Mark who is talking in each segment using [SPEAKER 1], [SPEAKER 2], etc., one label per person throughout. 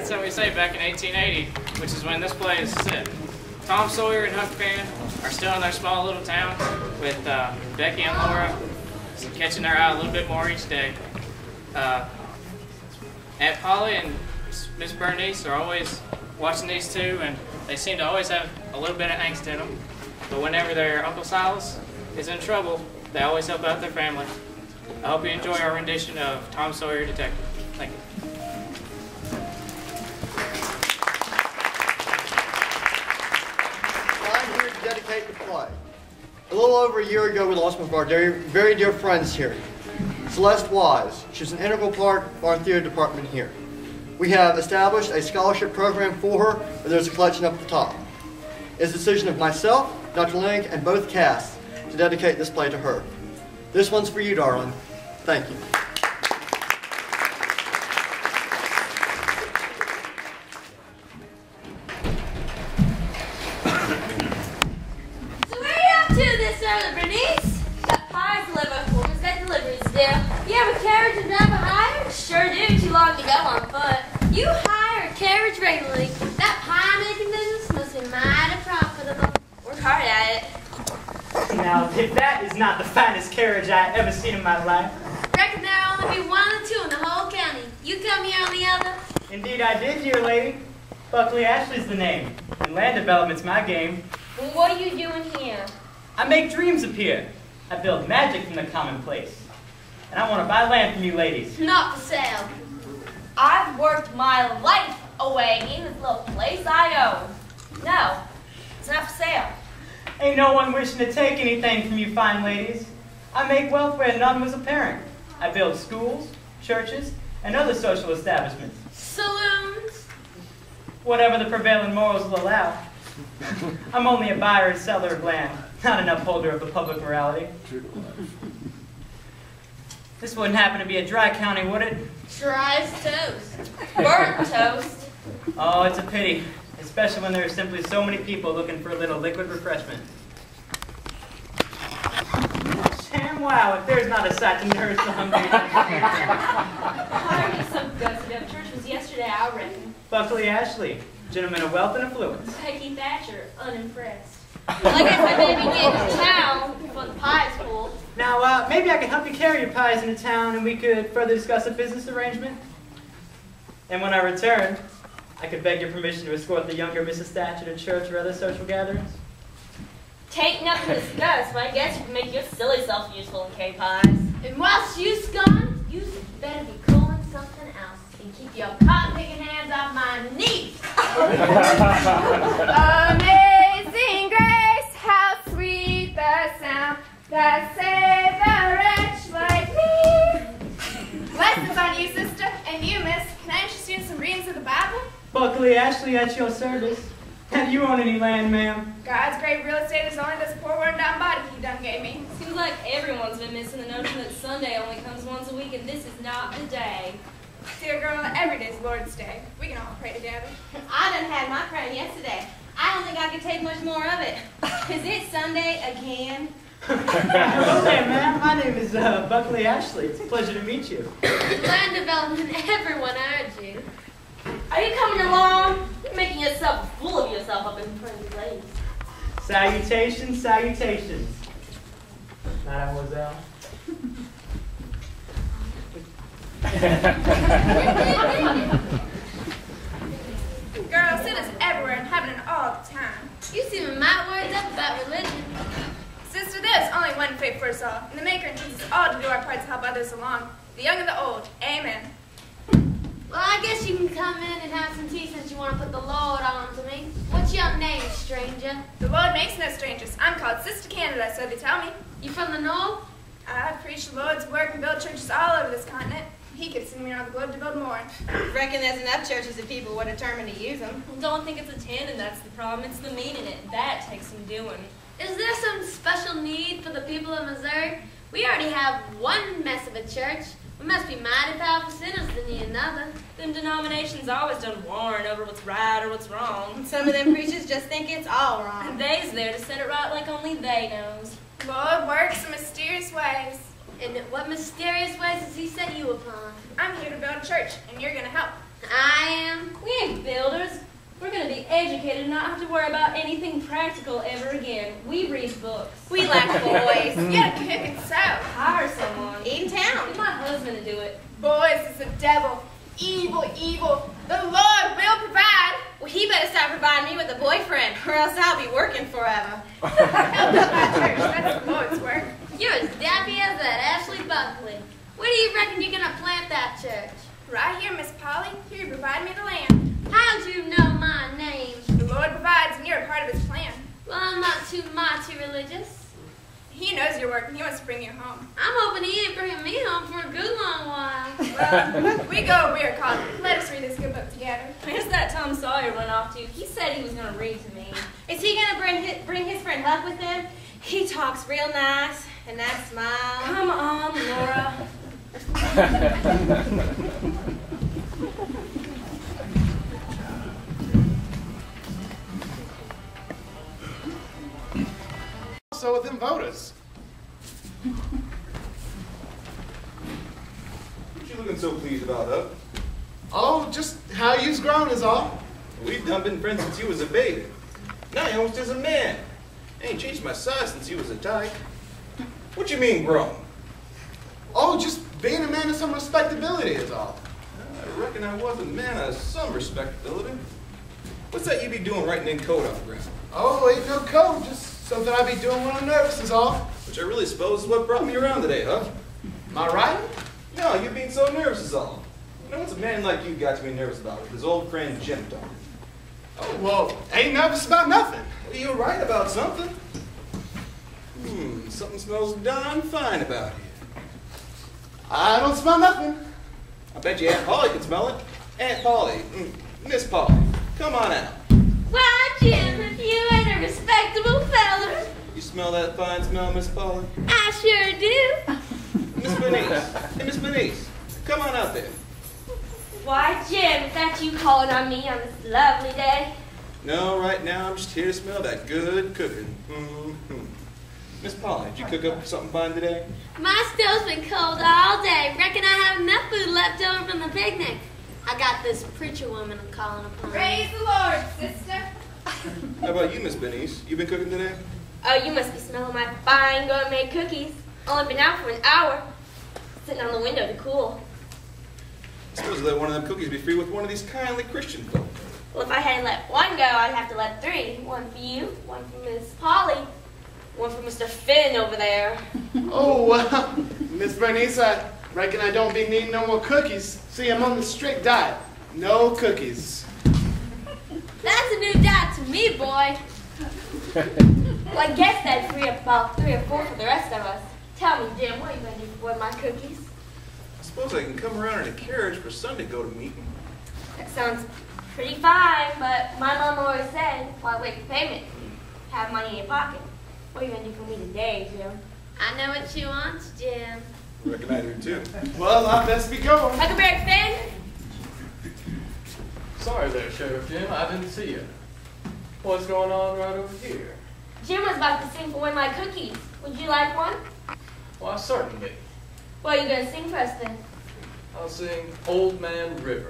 [SPEAKER 1] That's how we say back in 1880, which is when this play is set. Tom Sawyer and Huck Finn are still in their small little town with Becky and Laura catching their eye a little bit more each day. Aunt Polly and Miss Bernice are always watching these two, and they seem to always have a little bit of angst in them. But whenever their Uncle Silas is in trouble, they always help out their family. I hope you enjoy our rendition of Tom Sawyer Detective. Thank you.
[SPEAKER 2] I'm here to dedicate the play. A little over a year ago, we lost one of our very dear friends here, Celeste Wise. She's an integral part of our theater department here. We have established a scholarship program for her, where there's a collection up at the top. It's the decision of myself, Dr. Link, and both casts to dedicate this play to her. This one's for you, darling. Thank you.
[SPEAKER 3] So where are you up to this early, Bernice? Got pies to deliver. What was that deliveries do? You have a carriage and drive a hire? Sure do. Too long to go on foot. You hire a carriage regularly. That pie making business must be mighty profitable. Work hard at it.
[SPEAKER 4] Now, if that is not the finest carriage I've ever seen in my life.
[SPEAKER 3] Reckon there'll only be one or two in the whole county. You come here on the other?
[SPEAKER 4] Indeed I did, dear lady. Buckley Ashley's the name, and land development's my game.
[SPEAKER 3] Well, what are you doing here?
[SPEAKER 4] I make dreams appear. I build magic from the commonplace. And I want to buy land from you ladies.
[SPEAKER 3] Not for sale. I've worked my life away in this little place I own. No, it's not for sale.
[SPEAKER 4] Ain't no one wishing to take anything from you fine ladies. I make wealth where none was apparent. I build schools, churches, and other social establishments.
[SPEAKER 3] Saloons?
[SPEAKER 4] Whatever the prevailing morals will allow. I'm only a buyer and seller of land, not an upholder of the public morality. This wouldn't happen to be a dry county, would it?
[SPEAKER 3] Dry as toast. Burnt toast.
[SPEAKER 4] Oh, it's a pity, especially when there are simply so many people looking for a little liquid refreshment. Sham wow, if there's not a sight to nourish the hungry.
[SPEAKER 3] Hire me some guts. The church was yesterday, I reckon.
[SPEAKER 4] Buckley Ashley, gentleman of wealth and affluence.
[SPEAKER 3] Peggy Thatcher, unimpressed. Well, I guess I maybe get to town before the pie's full.
[SPEAKER 4] Now, maybe I can help you carry your pies into town and we could further discuss a business arrangement. And when I return, I could beg your permission to escort the younger Mrs. Thatcher to church or other social gatherings.
[SPEAKER 3] Tain't nothing to discuss, but I guess you can make your silly self useful in K-pies. And whilst you's gone, you better be calling something else and keep your cotton-picking hands off my knees.
[SPEAKER 5] Amazing grace, how sweet the sound that saved a wretch like me. Blessings on you, sister, and you, miss. Can I interest you in some readings of the Bible?
[SPEAKER 4] Buckley Ashley at your service. Have you own any land, ma'am?
[SPEAKER 5] God's great real estate is only this poor worn down body he done gave me.
[SPEAKER 6] Seems like everyone's been missing the notion that Sunday only comes once a week and this is not the day.
[SPEAKER 5] Dear girl, every day's Lord's Day. We can all pray together.
[SPEAKER 6] I done had my prayer yesterday. I don't think I could take much more of it. Is it Sunday again?
[SPEAKER 4] Hello there, ma'am. My name is Buckley Ashley. It's a pleasure to meet you.
[SPEAKER 3] Land development, everyone urge you. Are you coming along? You're making yourself a fool of yourself up in front of these ladies.
[SPEAKER 4] Salutations, salutations. Mademoiselle.
[SPEAKER 5] Girl, sin is everywhere and happening all the time.
[SPEAKER 3] You seem my words up about religion.
[SPEAKER 5] Sister, there's only one faith for us all, and the Maker intends us all to do our part to help others along. The young and the old. Amen.
[SPEAKER 3] Well, I guess you can come in and have some tea since you want to put the Lord on to me. What's your name, stranger?
[SPEAKER 5] The Lord makes no strangers. I'm called Sister Canada, so they tell me.
[SPEAKER 3] You from the north?
[SPEAKER 5] I've preached the Lord's work and built churches all over this continent. He could send me around the globe to build more.
[SPEAKER 6] Reckon there's enough churches if people were determined to use them.
[SPEAKER 7] Don't think it's a 10 and that's the problem. It's the meaning it. That takes some doing.
[SPEAKER 3] Is there some special need for the people of Missouri? We already have one mess of a church. We must be mighty powerful sinners to need another.
[SPEAKER 7] Them denominations always done warring over what's right or what's wrong.
[SPEAKER 6] Some of them preachers just think it's all wrong.
[SPEAKER 7] And they's there to set it right like only they knows.
[SPEAKER 5] Lord works in mysterious ways.
[SPEAKER 3] And what mysterious ways has he set you upon?
[SPEAKER 5] I'm here to build a church, and you're going to help.
[SPEAKER 3] I am.
[SPEAKER 7] We ain't builders. We're gonna be educated and not have to worry about anything practical ever again. We read books.
[SPEAKER 6] We like boys.
[SPEAKER 5] You gotta cook and sew.
[SPEAKER 7] Hire someone.
[SPEAKER 6] In town.
[SPEAKER 7] Get my husband to do it.
[SPEAKER 5] Boys is the devil. Evil, evil. The Lord will provide.
[SPEAKER 6] Well, he better start providing me with a boyfriend, or else I'll be working forever.
[SPEAKER 5] Help build my church. That's the Lord's work.
[SPEAKER 3] You're as daffy as that Ashley Buckley. Where do you reckon you're gonna plant that church?
[SPEAKER 5] Right here, Miss Polly. Here you provide me the land.
[SPEAKER 3] How do you know my name?
[SPEAKER 5] The Lord provides, and you're a part of his plan.
[SPEAKER 3] Well, I'm not too mighty religious.
[SPEAKER 5] He knows your work, and he wants to bring you home.
[SPEAKER 3] I'm hoping he ain't bringing me home for a good long while.
[SPEAKER 5] Well, we go where we are called. Let us read this good book together.
[SPEAKER 7] Where's that Tom Sawyer went off to? He said he was gonna read to me.
[SPEAKER 6] Is he gonna bring his friend Huck with him? He talks real nice, and that smile.
[SPEAKER 7] Come on, Laura.
[SPEAKER 8] So with them voters.
[SPEAKER 9] What you looking so pleased about, Huck?
[SPEAKER 8] Oh, just how you's grown is all.
[SPEAKER 9] We've done been friends since you was a baby. Now you almost is a man. I ain't changed my size since you was a dyke. What you mean grown?
[SPEAKER 8] Oh, just being a man of some respectability is all.
[SPEAKER 9] I reckon I was a man of some respectability. What's that you be doing writing in code on the ground?
[SPEAKER 8] Oh, ain't no code, just something I be doing when I'm nervous is all.
[SPEAKER 9] Which I really suppose is what brought me around today, huh?
[SPEAKER 8] Am I right?
[SPEAKER 9] No, you being so nervous is all. You know what's a man like you got to be nervous about with his old friend Jim talking?
[SPEAKER 8] Oh, well, ain't nervous about nothing.
[SPEAKER 9] Well, you're right about something. Something smells darn fine about here.
[SPEAKER 8] I don't smell nothing.
[SPEAKER 9] I bet you Aunt Polly can smell it. Aunt Polly, Miss Polly, come on out.
[SPEAKER 3] Why, Jim, if you ain't a respectable feller.
[SPEAKER 9] You smell that fine smell, Miss Polly?
[SPEAKER 3] I sure do.
[SPEAKER 9] Miss Bernice, hey, Miss Bernice, come on out there.
[SPEAKER 3] Why, Jim, is that you calling on me on this lovely day?
[SPEAKER 9] No, right now I'm just here to smell that good cooking. Miss Polly, did you cook up something fine today?
[SPEAKER 3] My stove's been cold all day. Reckon I have enough food left over from the picnic. I got this preacher woman I'm calling upon.
[SPEAKER 5] Praise the Lord, sister.
[SPEAKER 9] How about you, Miss Bernice? You been cooking today?
[SPEAKER 3] Oh, you must be smelling my fine gourmet cookies. Only been out for an hour. Sitting on the window to cool.
[SPEAKER 9] I suppose let one of them cookies be free with one of these kindly Christian folk.
[SPEAKER 3] Well, if I hadn't let one go, I'd have to let three. One for you, one for Miss Polly, one for Mr. Finn over there.
[SPEAKER 8] Oh, well, Miss Bernice, I reckon I don't be needing no more cookies. See, I'm on the strict diet. No cookies.
[SPEAKER 3] That's a new diet to me, boy. Well, I guess that'd free up about 3 or 4 for the rest of us. Tell me, Jim, what are you going to do for my cookies?
[SPEAKER 9] I suppose I can come around in a carriage for Sunday go to meeting.
[SPEAKER 3] That sounds pretty fine, but my mom always said, why wait for payment? Have money in your pocket. What are you going to do for me today, Jim? I know what she wants, Jim.
[SPEAKER 9] I reckon I do too.
[SPEAKER 8] Well, I best be going.
[SPEAKER 3] Huckleberry Finn?
[SPEAKER 10] Sorry there, Sheriff Jim. I didn't see you. What's going on right over here?
[SPEAKER 3] Jim was about to sing for one of my cookies. Would you like one?
[SPEAKER 10] Why, certainly.
[SPEAKER 3] What are you going to sing for us then?
[SPEAKER 10] I'll sing Old Man River.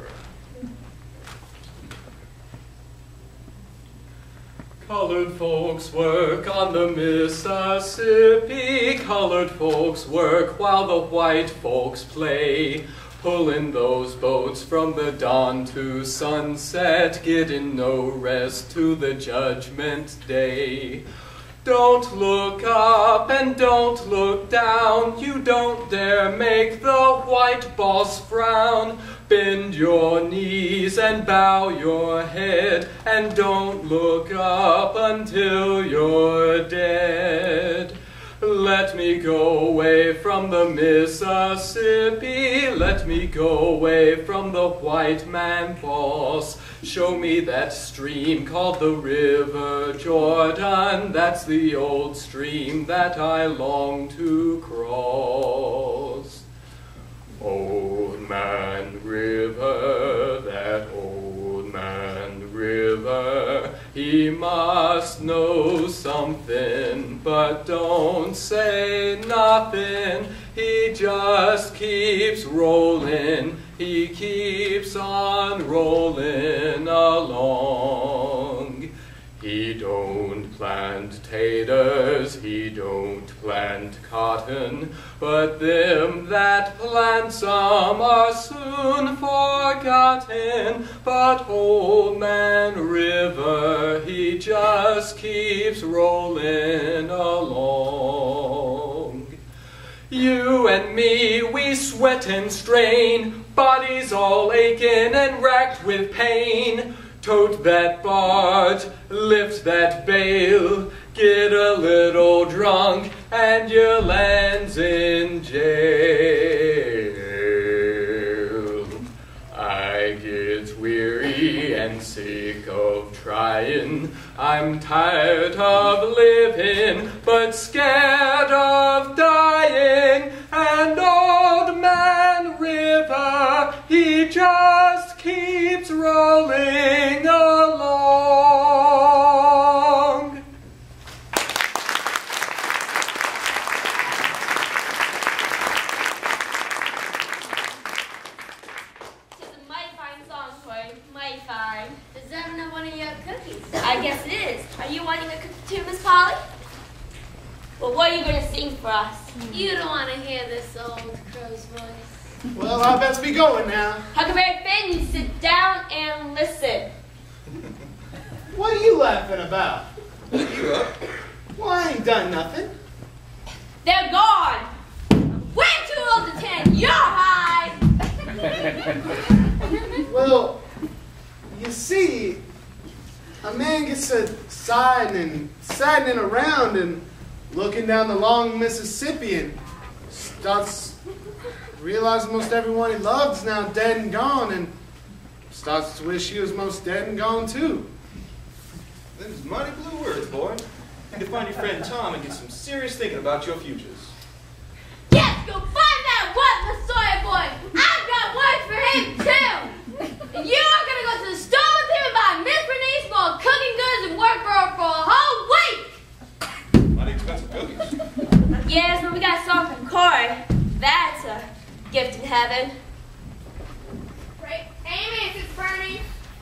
[SPEAKER 10] Colored folks work on the Mississippi. Colored folks work while the white folks play. Pulling those boats from the dawn to sunset, getting no rest to the judgment day. Don't look up and don't look down. You don't dare make the white boss frown. Bend your knees and bow your head, and don't look up until you're dead. Let me go away from the Mississippi. Let me go away from the white man boss. Show me that stream called the River Jordan. That's the old stream that I long to cross. Old man river, that old man river, he must know something, but don't say nothing. He just just keeps rolling. He keeps on rolling along. He don't plant taters, he don't plant cotton, but them that plant some are soon forgotten. But Old Man River, he just keeps rolling along. You and me, we sweat and strain, bodies all aching and racked with pain. Tote that barge, lift that bale, get a little drunk, and your land's in jail. I get weary and sick of trying. I'm tired of living, but scared of dying. And Old Man River, he just keeps rolling along.
[SPEAKER 3] It's a mighty fine song, Corey. Mighty fine. Is that another one of your cookies? I guess it is. Are you wanting a cookie too, Miss Polly? Well, what are you going to sing for us? You don't want to hear this old crow's voice.
[SPEAKER 8] Well, I best be going now.
[SPEAKER 3] Huckleberry Finn, sit down and listen.
[SPEAKER 8] What are you laughing about?
[SPEAKER 9] You up?
[SPEAKER 8] Well, I ain't done nothing.
[SPEAKER 3] They're gone. Way too old to tend your hide.
[SPEAKER 8] Well, you see, a man gets to saddening around and looking down the long Mississippi and starts realizing most everyone he loves now dead and gone, and starts to wish he was most dead and gone too.
[SPEAKER 9] Them's mighty blue words, boy. Need to find your friend Tom and get some serious thinking about your futures.
[SPEAKER 3] Yes, go find that what Messiah boy. I've got work for him too. And you are going to go to the store with him and buy Miss Bernice more cooking goods and work for her for a whole week.
[SPEAKER 9] Mighty expensive cookies.
[SPEAKER 3] Yes, but we got some from Corey. That's a gift in heaven.
[SPEAKER 5] Right. Amy, it's Bernie.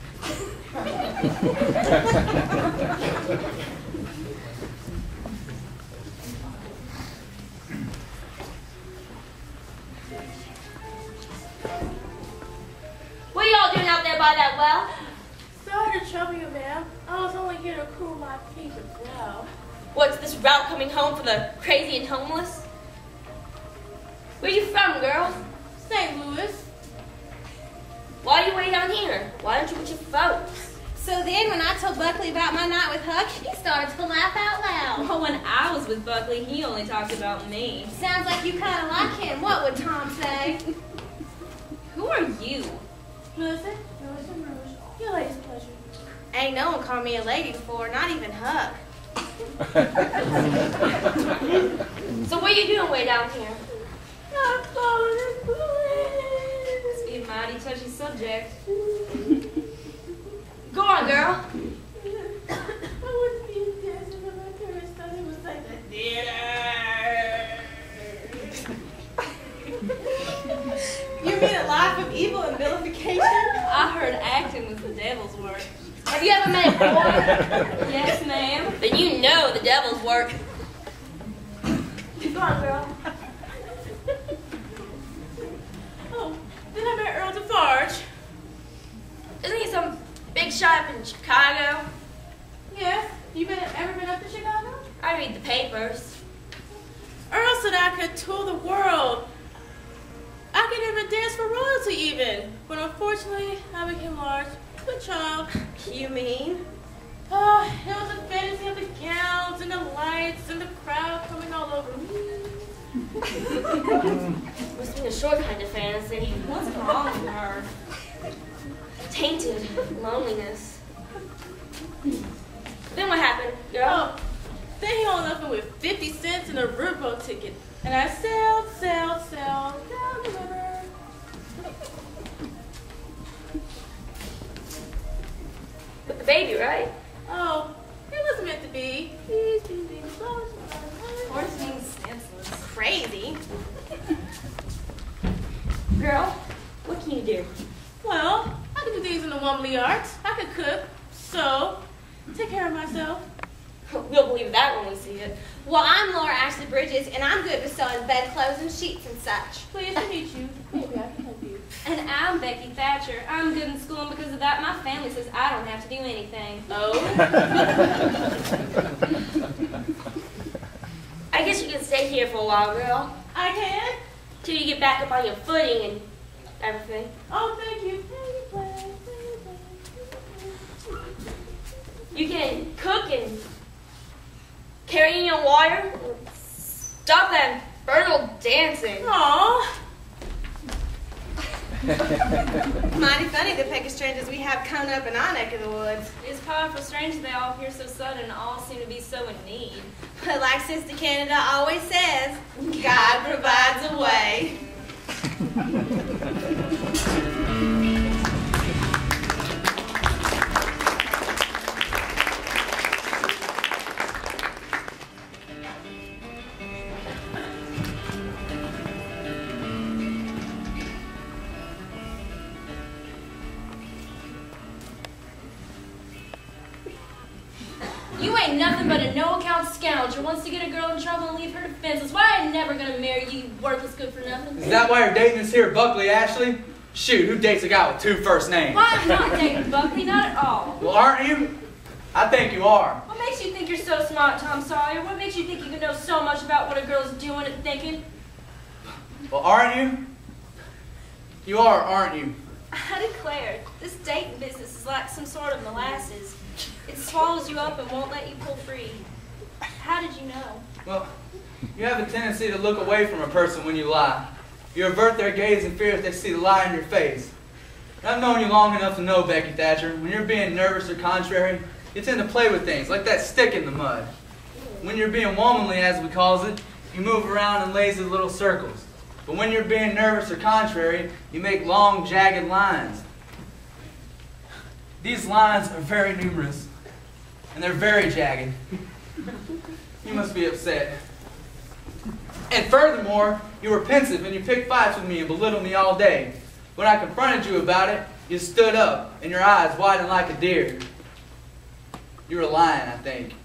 [SPEAKER 3] What are y'all doing out there by that well?
[SPEAKER 11] Sorry to trouble you, ma'am. I was only here to cool my feet as well.
[SPEAKER 3] What's this route coming home for the crazy and homeless? Where you from, girls?
[SPEAKER 11] St. Louis.
[SPEAKER 3] Why are you way down here? Why don't you with your folks?
[SPEAKER 6] So then when I told Buckley about my night with Huck, he started to laugh out loud.
[SPEAKER 7] Well, when I was with Buckley, he only talked about me.
[SPEAKER 6] Sounds like you kind of like him. What would Tom say?
[SPEAKER 7] Who are you?
[SPEAKER 11] Melissa Rouge. Your lady's pleasure.
[SPEAKER 6] Ain't no one called me a lady before, not even Huck.
[SPEAKER 3] So what are you doing way down here?
[SPEAKER 11] Not falling in place.
[SPEAKER 7] Must be a mighty touchy subject.
[SPEAKER 3] Go on, girl.
[SPEAKER 11] I wouldn't be a dancer, but my parents thought it was like the theater.
[SPEAKER 6] You mean a life of evil and vilification?
[SPEAKER 7] I heard acting was the devil's work.
[SPEAKER 3] Have you ever met a boy?
[SPEAKER 7] Yes, ma'am.
[SPEAKER 3] Then you know the devil's work. Go on, girl.
[SPEAKER 11] Oh, then I met Earl Defarge.
[SPEAKER 3] Isn't he some big shot up in Chicago?
[SPEAKER 11] Yes. You ever been up to Chicago?
[SPEAKER 3] I read the papers.
[SPEAKER 11] Earl said I could tour the world. I could even dance for royalty even. But unfortunately, I became large. Good child.
[SPEAKER 6] You mean?
[SPEAKER 11] Oh, it was a fantasy of the gowns and the lights and the crowd coming all over me.
[SPEAKER 3] Must be a short kind of fantasy.
[SPEAKER 7] What's wrong with her?
[SPEAKER 3] Tainted loneliness. Then what happened, girl?
[SPEAKER 11] Oh, then he only left me with 50 cents and a riverboat ticket. And I sailed down the river.
[SPEAKER 3] With the baby, right?
[SPEAKER 11] Oh, it wasn't meant to be. He's been being close.
[SPEAKER 7] Horse being senseless.
[SPEAKER 6] Crazy.
[SPEAKER 7] Girl, what can you do?
[SPEAKER 11] Well, I can do things in the womanly arts. I could cook, sew, take care of myself.
[SPEAKER 7] We'll believe that when we see it.
[SPEAKER 6] Well, I'm Laura Ashley Bridges, and I'm good with sewing bedclothes and sheets and such.
[SPEAKER 11] Pleased to meet you. Maybe I can help you.
[SPEAKER 7] And I'm Becky Thatcher. I'm good in school, and because of that, my family says I don't have to do anything.
[SPEAKER 11] Oh?
[SPEAKER 3] I guess you can stay here for a while, girl.
[SPEAKER 11] I can?
[SPEAKER 3] Till you get back up on your footing and everything.
[SPEAKER 11] Oh, thank you.
[SPEAKER 3] You can cook and carry in your water. Stop that infernal dancing.
[SPEAKER 11] Aww.
[SPEAKER 6] Mighty funny the peck of strangers we have coming up in our neck of the woods.
[SPEAKER 7] It's powerful strange they all appear so sudden and all seem to be so in need.
[SPEAKER 6] But like Sister Canada always says, God provides a way.
[SPEAKER 7] You ain't nothing but a no-account scoundrel who wants to get a girl in trouble and leave her defenseless. Why I ain't never gonna marry you, worthless good for nothing?
[SPEAKER 12] Is that why you're dating this here Buckley, Ashley? Shoot, who dates a guy with 2 first names?
[SPEAKER 7] Why I'm not dating Buckley, not at all.
[SPEAKER 12] Well, aren't you? I think you are.
[SPEAKER 7] What makes you think you're so smart, Tom Sawyer? What makes you think you can know so much about what a girl's doing and thinking?
[SPEAKER 12] Well, aren't you? You are, aren't you?
[SPEAKER 7] I declare, this dating business is like some sort of molasses. It swallows you up and won't let you pull free. How did you know?
[SPEAKER 12] Well, you have a tendency to look away from a person when you lie. You avert their gaze in fear that they see the lie in your face. And I've known you long enough to know, Becky Thatcher, when you're being nervous or contrary, you tend to play with things, like that stick in the mud. When you're being womanly, as we calls it, you move around in lazy little circles. But when you're being nervous or contrary, you make long, jagged lines. These lines are very numerous, and they're very jagged. You must be upset. And furthermore, you were pensive and you picked fights with me and belittled me all day. When I confronted you about it, you stood up and your eyes widened like a deer. You were lying, I think.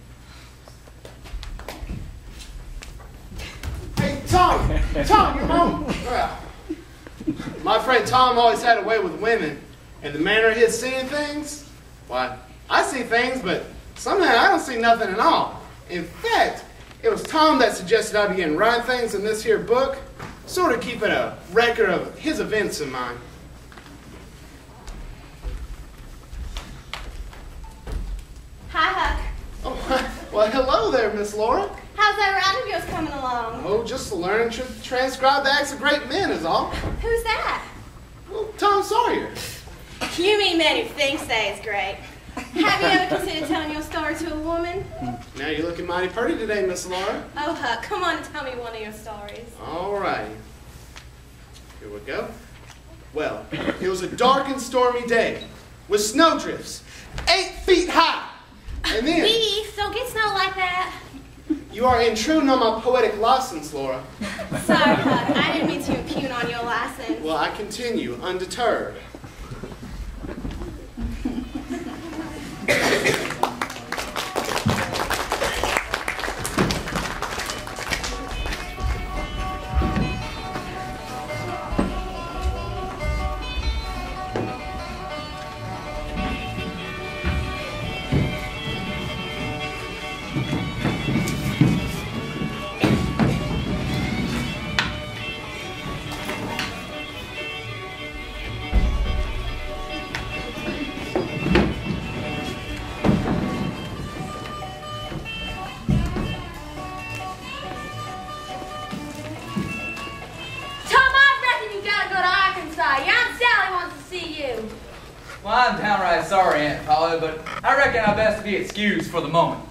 [SPEAKER 8] Hey, Tom! Tom, you're home! Well, my friend Tom always had a way with women, and the manner he had seeing things, why, I see things, but somehow I don't see nothing at all. In fact, it was Tom that suggested I begin writing things in this here book, sort of keeping a record of his events in mind.
[SPEAKER 6] Hi, Huck.
[SPEAKER 8] Oh, well, hello there, Miss Laura.
[SPEAKER 6] How's that round of yours coming along?
[SPEAKER 8] Oh, just learning to transcribe the acts of great men is all.
[SPEAKER 6] Who's that?
[SPEAKER 8] Well, Tom Sawyer.
[SPEAKER 6] You mean men who think they is great. Have you ever considered telling your story to a woman?
[SPEAKER 8] Now you're looking mighty pretty today, Miss Laura.
[SPEAKER 6] Oh, Huck, come on and tell me one of your stories.
[SPEAKER 8] All righty. Here we go. Well, it was a dark and stormy day with snowdrifts 8 feet high. And then...
[SPEAKER 6] Please, don't get snow like that.
[SPEAKER 8] You are intruding on my poetic license, Laura.
[SPEAKER 6] Sorry, Huck, I didn't mean to impugn on your license.
[SPEAKER 8] Well, I continue, undeterred.
[SPEAKER 12] Well, I'm downright sorry, Aunt Polly, but I reckon I best be excused for the moment.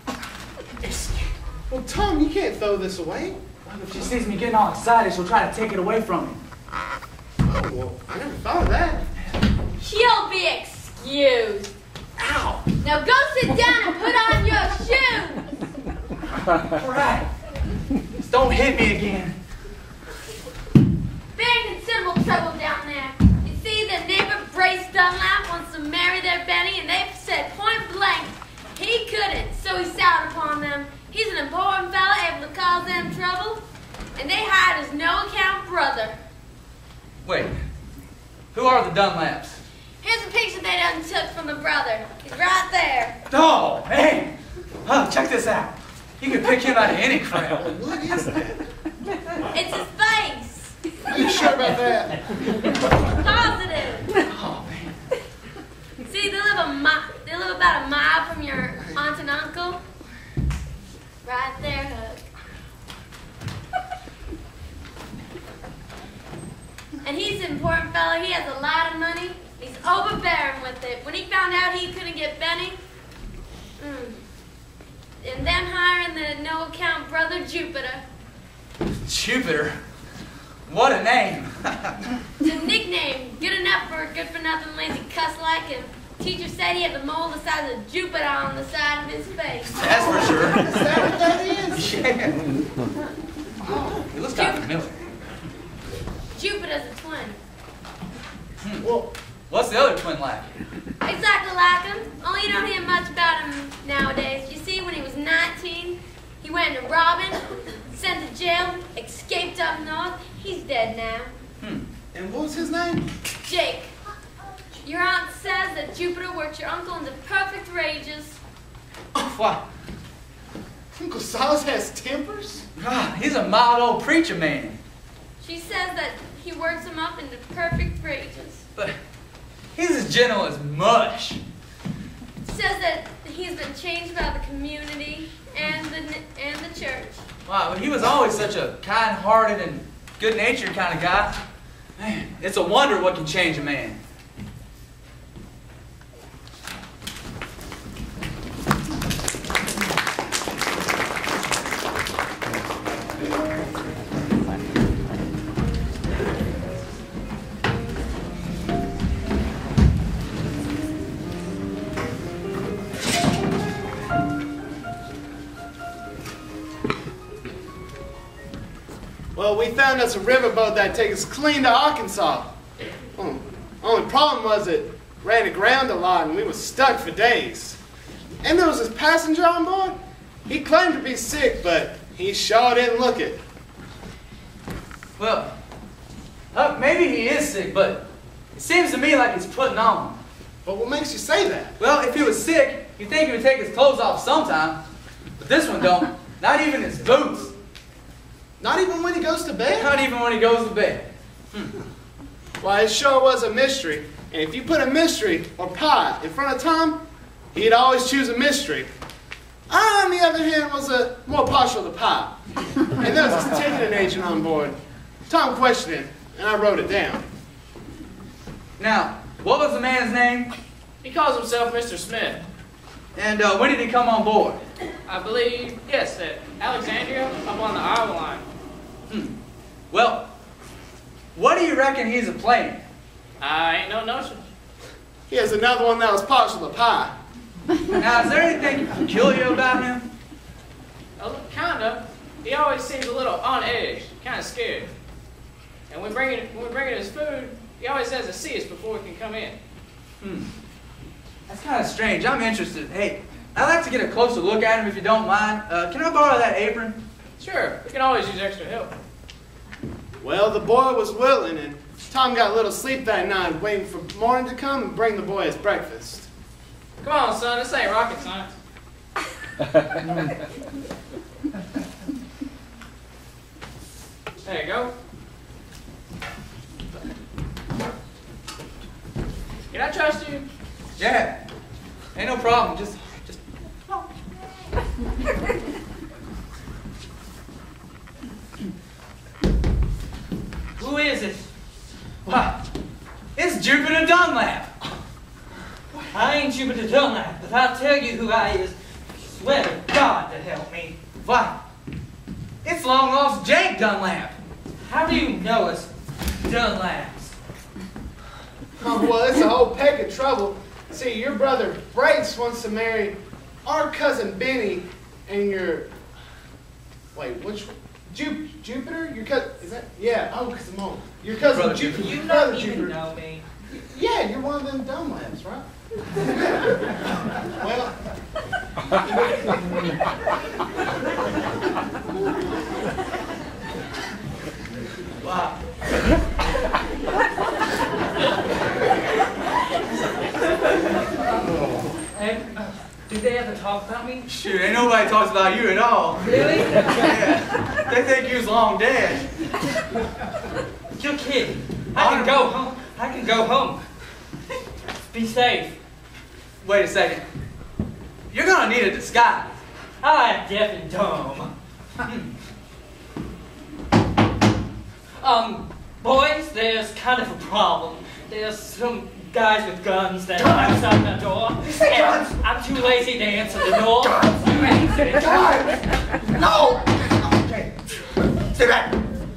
[SPEAKER 8] Well, Tom, you can't throw this away.
[SPEAKER 12] Well, if she sees me getting all excited, she'll try to take it away from me.
[SPEAKER 8] Oh, well, I never thought of that.
[SPEAKER 3] You'll be excused.
[SPEAKER 8] Ow!
[SPEAKER 3] Now go sit down and put on your shoes.
[SPEAKER 12] All right. Just don't hit me again.
[SPEAKER 3] Bearing considerable trouble down there. You see, the neighbor Brace Dunlap wants to marry their Benny, and they've said point blank he couldn't, so he soured upon them. He's an important fella, able to cause them trouble, and they hired his no-account brother.
[SPEAKER 12] Wait, who are the Dunlaps?
[SPEAKER 3] Here's a picture they done took from the brother. He's right there.
[SPEAKER 12] Oh, man! Oh, check this out. You can pick him out of any crowd.
[SPEAKER 8] What is that?
[SPEAKER 3] It's his face.
[SPEAKER 8] Are you sure about that?
[SPEAKER 3] Positive.
[SPEAKER 12] Oh, man.
[SPEAKER 3] See, they live about a mile from your aunt and uncle. Right there, Hook. And he's an important fella. He has a lot of money. He's overbearing with it. When he found out he couldn't get Benny, and them hiring the no-account brother Jupiter.
[SPEAKER 12] Jupiter? What a name.
[SPEAKER 3] It's a nickname, good enough for a good-for-nothing lazy cuss like him. Teacher said he had the mole the size of Jupiter on the side of his face.
[SPEAKER 12] That's for sure.
[SPEAKER 8] Is that what that is?
[SPEAKER 12] Yeah. He looks kind of familiar.
[SPEAKER 3] Jupiter's a twin.
[SPEAKER 8] Well,
[SPEAKER 12] what's the other twin like?
[SPEAKER 3] Exactly like him, only you don't hear much about him nowadays. You see, when he was 19, he went into robbing, sent to jail, escaped up north. He's dead now.
[SPEAKER 8] And what was his name?
[SPEAKER 3] Jake. Your aunt says that Jupiter worked your uncle into perfect rages.
[SPEAKER 12] What?
[SPEAKER 8] Uncle Silas has tempers?
[SPEAKER 12] God, he's a mild old preacher man.
[SPEAKER 3] She says that he works him up into perfect rages.
[SPEAKER 12] But he's as gentle as mush.
[SPEAKER 3] Says that he's been changed by the community and the church.
[SPEAKER 12] Wow, but he was always such a kind-hearted and good-natured kind of guy. Man, it's a wonder what can change a man.
[SPEAKER 8] Well, we found us a riverboat that'd take us clean to Arkansas. Only problem was it ran aground a lot and we were stuck for days. And there was this passenger on board. He claimed to be sick, but he sure didn't look it.
[SPEAKER 12] Well, maybe he is sick, but it seems to me like he's putting on.
[SPEAKER 8] But what makes you say that?
[SPEAKER 12] Well, if he was sick, you'd think he would take his clothes off sometime. But this one don't. Not even his boots.
[SPEAKER 8] Not even when he goes to bed?
[SPEAKER 12] Not even when he goes to bed.
[SPEAKER 8] Why, it sure was a mystery. And if you put a mystery or pie in front of Tom, he'd always choose a mystery. I, on the other hand, was more partial to pie. And there was a ticketing agent on board. Tom questioned him, and I wrote it down.
[SPEAKER 12] Now, what was the man's name?
[SPEAKER 1] He calls himself Mr. Smith.
[SPEAKER 12] And when did he come on board?
[SPEAKER 1] I believe, yes, at Alexandria, up on the Iowa line.
[SPEAKER 12] Well, what do you reckon he's a-playing?
[SPEAKER 1] I ain't no notion.
[SPEAKER 8] He has another one that was partial to pie.
[SPEAKER 12] Now, is there anything peculiar about him?
[SPEAKER 1] Kinda. He always seems a little on edge, kind of scared. And when we bring in his food, he always has to see us before we can come in.
[SPEAKER 12] That's kind of strange. I'm interested. Hey, I'd like to get a closer look at him if you don't mind. Can I borrow that apron?
[SPEAKER 1] Sure, we can always use extra help.
[SPEAKER 8] Well, the boy was willing, and Tom got a little sleep that night, waiting for morning to come and bring the boy his breakfast.
[SPEAKER 1] Come on, son, this ain't rocket science. There you go. Can I trust you?
[SPEAKER 12] Yeah. Ain't no problem. Just.
[SPEAKER 4] Who is it?
[SPEAKER 12] Why, it's Jupiter Dunlap.
[SPEAKER 4] I ain't Jupiter Dunlap, but I'll tell you who I is. Swear to God to help me.
[SPEAKER 12] Why, it's long-lost Jake Dunlap.
[SPEAKER 4] How do you know us Dunlaps?
[SPEAKER 8] Oh, well, it's a whole peck of trouble. See, your brother Brace wants to marry our cousin Benny and your... Wait, which... Jupiter? Your cousin? Is that? Yeah. Oh, Simone. Your cousin
[SPEAKER 12] Brother
[SPEAKER 8] Jupiter.
[SPEAKER 12] Jupiter.
[SPEAKER 13] You
[SPEAKER 8] Brother
[SPEAKER 13] don't even
[SPEAKER 8] Jupiter.
[SPEAKER 13] know me.
[SPEAKER 8] Yeah, you're one of them dumb labs, right? Well.
[SPEAKER 13] Wow. And did they ever talk about me?
[SPEAKER 12] Shoot, ain't nobody talks about you at all.
[SPEAKER 13] Really?
[SPEAKER 12] Yeah. They think you was long dead.
[SPEAKER 13] You're kidding. I can go home. I can go home. Be safe.
[SPEAKER 12] Wait a second. You're gonna need a disguise.
[SPEAKER 13] I'm deaf and dumb. Boys, there's kind of a problem. There's some guys with guns that are outside my door. And I'm too lazy to answer the door.
[SPEAKER 8] Guys! No! Okay. Stay back.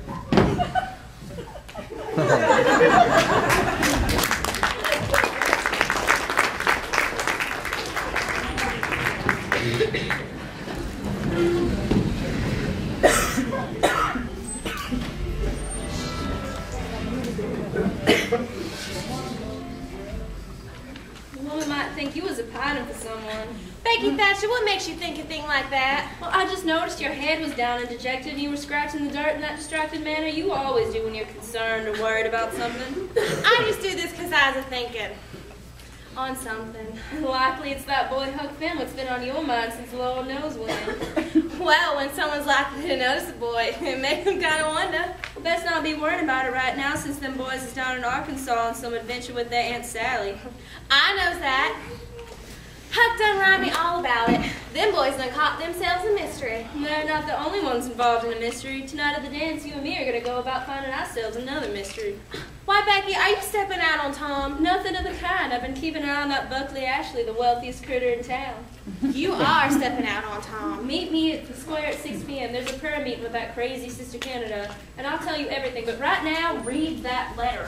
[SPEAKER 7] A woman might think you was a pining for someone.
[SPEAKER 6] Becky Thatcher, what makes you think a thing like that?
[SPEAKER 7] Well, I just noticed your head was down and dejected and you were scratching the dirt in that distracted manner you always do when you're concerned or worried about something.
[SPEAKER 6] I just do this because I was a-thinking.
[SPEAKER 7] On something. Likely it's that boy Huck Finn what's been on your mind since the Lord knows when.
[SPEAKER 6] Well, when someone's likely to notice a boy, it makes them kind of wonder.
[SPEAKER 7] Well, best not be worried about it right now since them boys is down in Arkansas on some adventure with their Aunt Sally.
[SPEAKER 6] I knows that. Huck done remind me all about it. Them boys done caught themselves a mystery.
[SPEAKER 7] They're not the only ones involved in a mystery. Tonight at the dance, you and me are going to go about finding ourselves another mystery.
[SPEAKER 6] Why, Becky, are you stepping out on Tom?
[SPEAKER 7] Nothing of the kind. I've been keeping an eye on that Buckley Ashley, the wealthiest critter in town.
[SPEAKER 6] You are stepping out on Tom.
[SPEAKER 7] Meet me at the square at 6 p.m. There's a prayer meeting with that crazy Sister Canada, and I'll tell you everything. But right now, read that letter.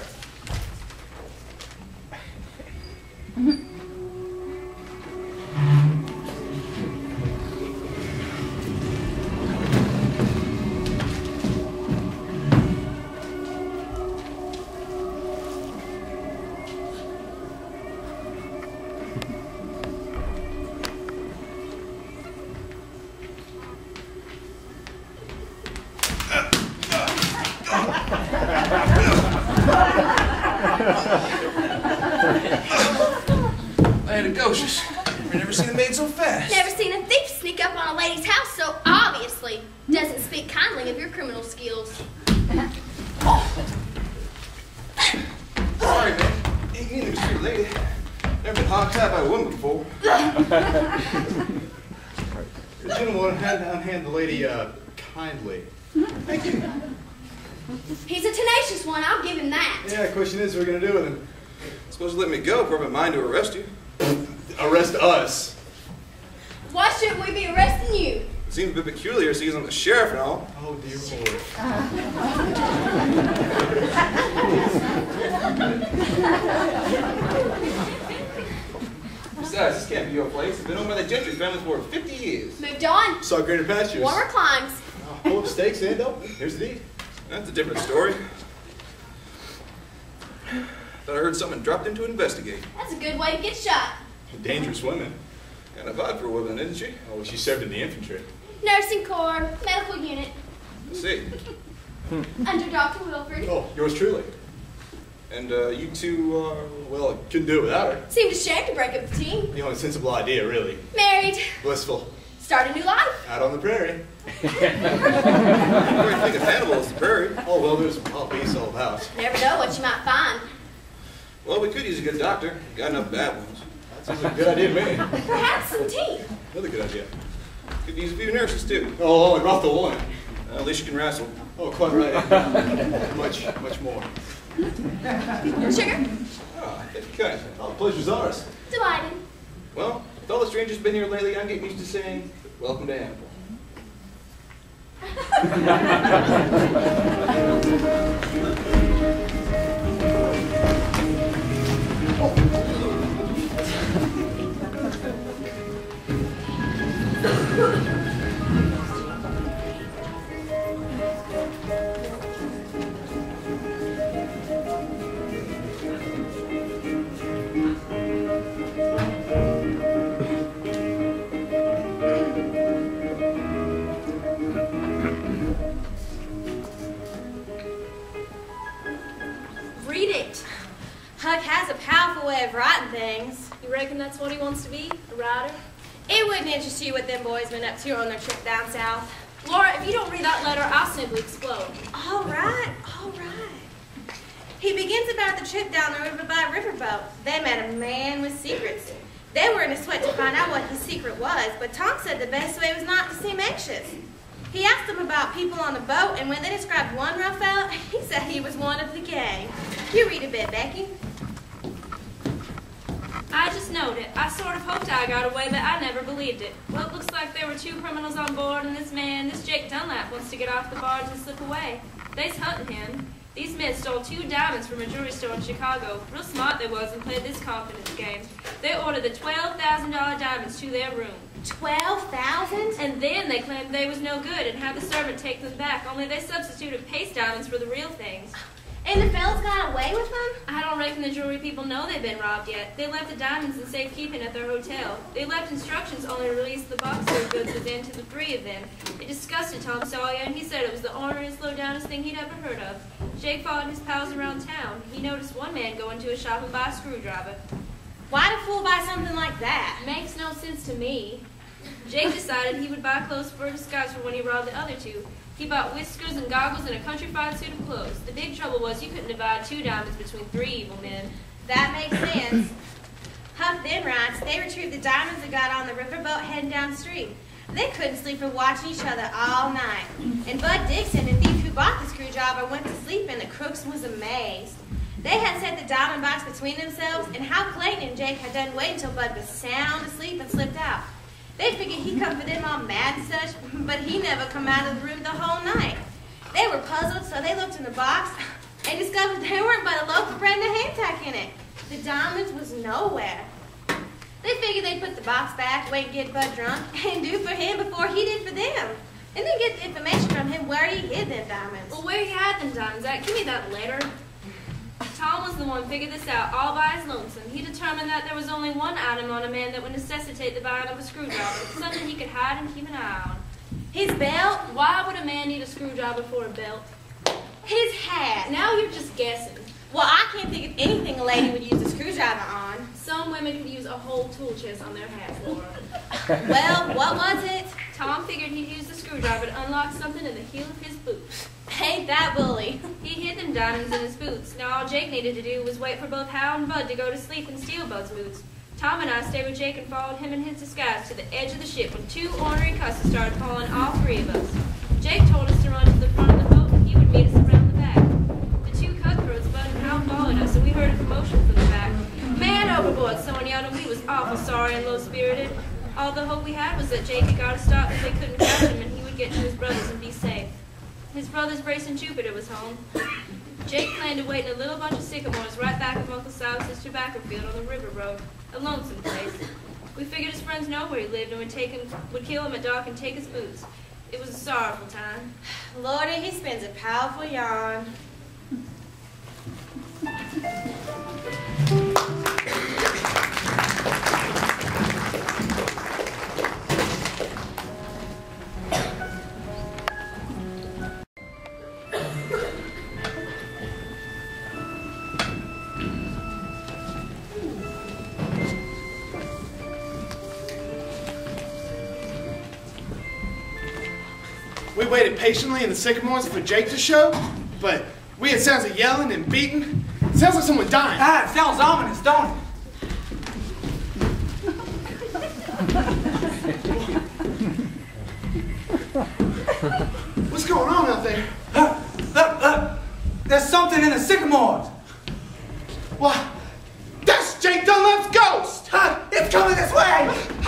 [SPEAKER 9] Gauchos. I've never seen a maid so fast.
[SPEAKER 3] Never seen a thief sneak up on a lady's house so obviously doesn't speak kindly of your criminal skills.
[SPEAKER 9] Sorry, man. Ain't mean to mistreat a lady. Never been hog-tied by a woman before.
[SPEAKER 2] The gentleman unhand the lady kindly. Thank you.
[SPEAKER 3] He's a tenacious one, I'll give him that.
[SPEAKER 2] Yeah, the question is, what are we going to do with him?
[SPEAKER 9] Suppose you let me go, for I have a mind to arrest you.
[SPEAKER 2] Arrest us.
[SPEAKER 3] Why shouldn't we be arresting you?
[SPEAKER 9] It seems a bit peculiar, seeing I'm the sheriff and all.
[SPEAKER 2] Oh, dear Lord.
[SPEAKER 9] Besides, this can't be your place. It's been owned by the Gentry family for 50 years.
[SPEAKER 3] Moved on.
[SPEAKER 2] Saw greener pastures.
[SPEAKER 3] Warmer climes.
[SPEAKER 2] Full of steaks and dope. Here's the deed.
[SPEAKER 9] That's a different story. Thought I heard someone dropped in to investigate.
[SPEAKER 3] That's a good way to get shot.
[SPEAKER 2] Dangerous women.
[SPEAKER 9] Kind of odd for a woman, isn't she?
[SPEAKER 2] Oh, she served in the infantry.
[SPEAKER 3] Nursing corps, medical unit,
[SPEAKER 9] I see.
[SPEAKER 3] under Dr. Wilford.
[SPEAKER 2] Oh, yours truly.
[SPEAKER 9] And you two are...
[SPEAKER 2] Well, couldn't do it without her.
[SPEAKER 3] Seemed ashamed to break up the team.
[SPEAKER 2] The only sensible idea, really.
[SPEAKER 3] Married.
[SPEAKER 2] Blissful.
[SPEAKER 3] Start a new life.
[SPEAKER 2] Out on the prairie.
[SPEAKER 9] What do you think of Hannibal as the prairie?
[SPEAKER 2] Oh, well, there's wild beasts all about.
[SPEAKER 3] Never know what you might find.
[SPEAKER 9] Well, we could use a good doctor. Got enough bad ones.
[SPEAKER 2] That sounds like a good idea to me.
[SPEAKER 3] Perhaps some tea.
[SPEAKER 2] Another good idea.
[SPEAKER 9] Could use a few nurses, too.
[SPEAKER 2] Oh, only brought the one.
[SPEAKER 9] At least you can wrestle.
[SPEAKER 2] Oh, quite right. much more.
[SPEAKER 3] Sugar?
[SPEAKER 9] Oh, thank you kindly.
[SPEAKER 2] Oh, the pleasure's ours.
[SPEAKER 3] Delighted.
[SPEAKER 9] Well, with all the strangers been here lately, I'm getting used to saying, welcome to Hannibal.
[SPEAKER 6] Huck has a powerful way of writing things.
[SPEAKER 7] You reckon that's what he wants to be? A writer?
[SPEAKER 6] It wouldn't interest you what them boys been up to on their trip down south.
[SPEAKER 7] Laura, if you don't read that letter, I'll simply explode.
[SPEAKER 6] All right. He begins about the trip down the river by riverboat. They met a man with secrets. They were in a sweat to find out what his secret was, but Tom said the best way was not to seem anxious. He asked them about people on the boat, and when they described one rough fella, he said he was one of the gang. You read a bit, Becky.
[SPEAKER 7] I just knowed it. I sort of hoped I got away, but I never believed it. Well, it looks like there were 2 criminals on board, and this Jake Dunlap, wants to get off the barge and slip away. They's hunting him. These men stole 2 diamonds from a jewelry store in Chicago. Real smart they was and played this confidence game. They ordered the $12,000 diamonds to their room.
[SPEAKER 6] 12,000?
[SPEAKER 7] And then they claimed they was no good and had the servant take them back, only they substituted paste diamonds for the real things.
[SPEAKER 6] And the fellas got away with them?
[SPEAKER 7] I don't reckon the jewelry people know they've been robbed yet. They left the diamonds in safekeeping at their hotel. They left instructions only to release the box their goods was in to the 3 of them. It disgusted Tom Sawyer, and he said it was the orneriest, low-downest thing he'd ever heard of. Jake followed his pals around town. He noticed one man go into a shop and buy a screwdriver.
[SPEAKER 6] Why'd a fool buy something like that?
[SPEAKER 7] Makes no sense to me. Jake decided he would buy clothes for a disguise for when he robbed the other 2. He bought whiskers and goggles and a countrified suit of clothes. The big trouble was you couldn't divide 2 diamonds between 3 evil men.
[SPEAKER 6] That makes sense. Huck then writes, they retrieved the diamonds that got on the riverboat heading down the street. They couldn't sleep for watching each other all night. And Bud Dixon, the thief who bought the screwdriver, went to sleep and the crooks was amazed. They had set the diamond box between themselves, and how Clayton and Jake had done wait until Bud was sound asleep and slipped out. They figured he'd come for them all mad and such, but he never come out of the room the whole night. They were puzzled, so they looked in the box and discovered there weren't but a loaf of bread and a hand tack in it. The diamonds was nowhere. They figured they'd put the box back, wait and get Bud drunk, and do for him before he did for them. And then get the information from him where he hid them diamonds.
[SPEAKER 7] Well, where he had them diamonds at? Give me that letter. Tom was the one who figured this out all by his lonesome. He determined that there was only one item on a man that would necessitate the buying of a screwdriver, something he could hide and keep an eye on.
[SPEAKER 6] His belt?
[SPEAKER 7] Why would a man need a screwdriver for a belt?
[SPEAKER 6] His hat.
[SPEAKER 7] Now you're just guessing.
[SPEAKER 6] Well, I can't think of anything a lady would use a screwdriver on.
[SPEAKER 7] Some women could use a whole tool chest on their hats, Laura.
[SPEAKER 6] Well, what was it?
[SPEAKER 7] Tom figured he'd use the screwdriver to unlock something in the heel of his boot.
[SPEAKER 6] Ain't that bully?
[SPEAKER 7] He hid them diamonds in his boots. Now all Jake needed to do was wait for both Hal and Bud to go to sleep and steal Bud's boots. Tom and I stayed with Jake and followed him in his disguise to the edge of the ship when 2 ornery cusses started calling all 3 of us. Jake told us to run to the front of the boat and he would meet us around the back. The 2 cutthroats, Bud and Hal, followed us and we heard a commotion from the back. Man overboard, someone yelled, and we was awful sorry and low-spirited. All the hope we had was that Jake had got to stop if they couldn't catch him and he would get to his brothers and be safe. His brother's Brayson Jupiter was home. Jake planned to wait in a little bunch of sycamores right back of Uncle Silas's tobacco field on the river road, a lonesome place. We figured his friends know where he lived and would kill him at dark and take his boots. It was a sorrowful time.
[SPEAKER 6] Lordy, he spins a powerful yarn.
[SPEAKER 8] We waited patiently in the sycamores for Jake to show, but we had sounds of yelling and beating. It sounds like someone dying.
[SPEAKER 12] Ah, it sounds ominous, don't
[SPEAKER 8] What's going on out there?
[SPEAKER 12] Look, there's something in the sycamores.
[SPEAKER 8] What? That's Jake Dunlap's ghost!
[SPEAKER 12] It's coming this way!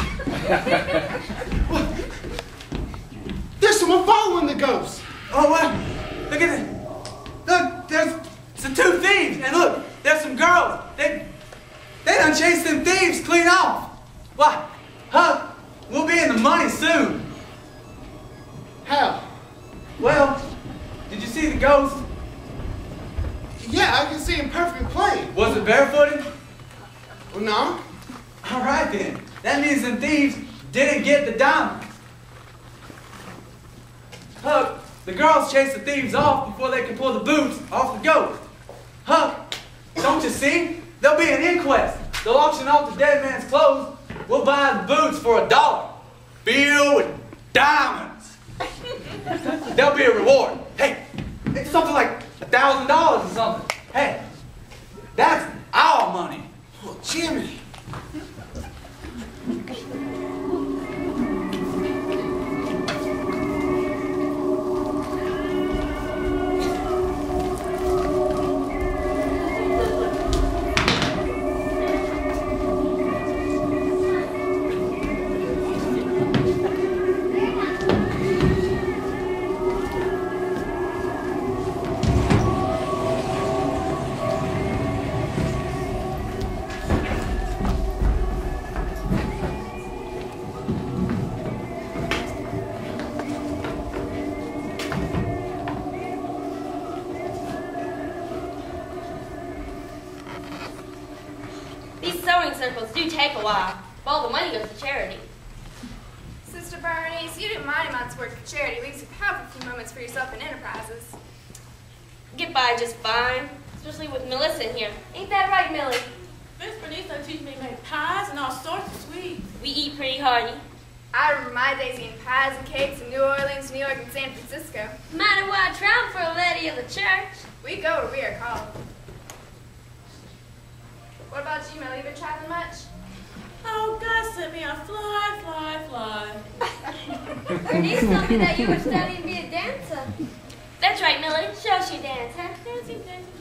[SPEAKER 8] There's someone following the ghost!
[SPEAKER 12] Oh, what? Look at it. Look, there's some 2 thieves. And look, there's some girls. They done chased them thieves clean off. Why? Huck, we'll be in the money soon.
[SPEAKER 8] How?
[SPEAKER 12] Well, did you see the ghost?
[SPEAKER 8] Yeah, I can see him perfectly plain.
[SPEAKER 12] Was it barefooted?
[SPEAKER 8] Well, no.
[SPEAKER 12] All right then. That means them thieves didn't get the diamonds. Huck, the girls chased the thieves off before they could pull the boots off the ghost. Huck, don't you see? There'll be an inquest. They'll auction off the dead man's clothes. We'll buy the boots for $1. Filled with diamonds. There'll be a reward. Hey, it's something like $1,000 or something. Hey, that's our money.
[SPEAKER 8] Oh, Jimmy.
[SPEAKER 3] circles do take a while, but all the money goes to charity.
[SPEAKER 5] Sister Bernice, you do mighty month's work for charity. Leaves you have a few moments for yourself and enterprises.
[SPEAKER 3] Get by just fine, especially with Melissa in here. Ain't that right, Millie?
[SPEAKER 11] Miss Bernice will teach me to make pies and all sorts of sweets.
[SPEAKER 3] We eat pretty hearty.
[SPEAKER 5] I remember my days eating pies and cakes in New Orleans, New York, and San Francisco.
[SPEAKER 3] Mighty wide travel for a lady of the church.
[SPEAKER 5] We go where we are called. What about you, Millie? You been traveling much?
[SPEAKER 11] Oh, God sent me a fly.
[SPEAKER 3] Bernice told me that you were studying to be a dancer. That's right, Millie. Show us your dance, huh? Dance.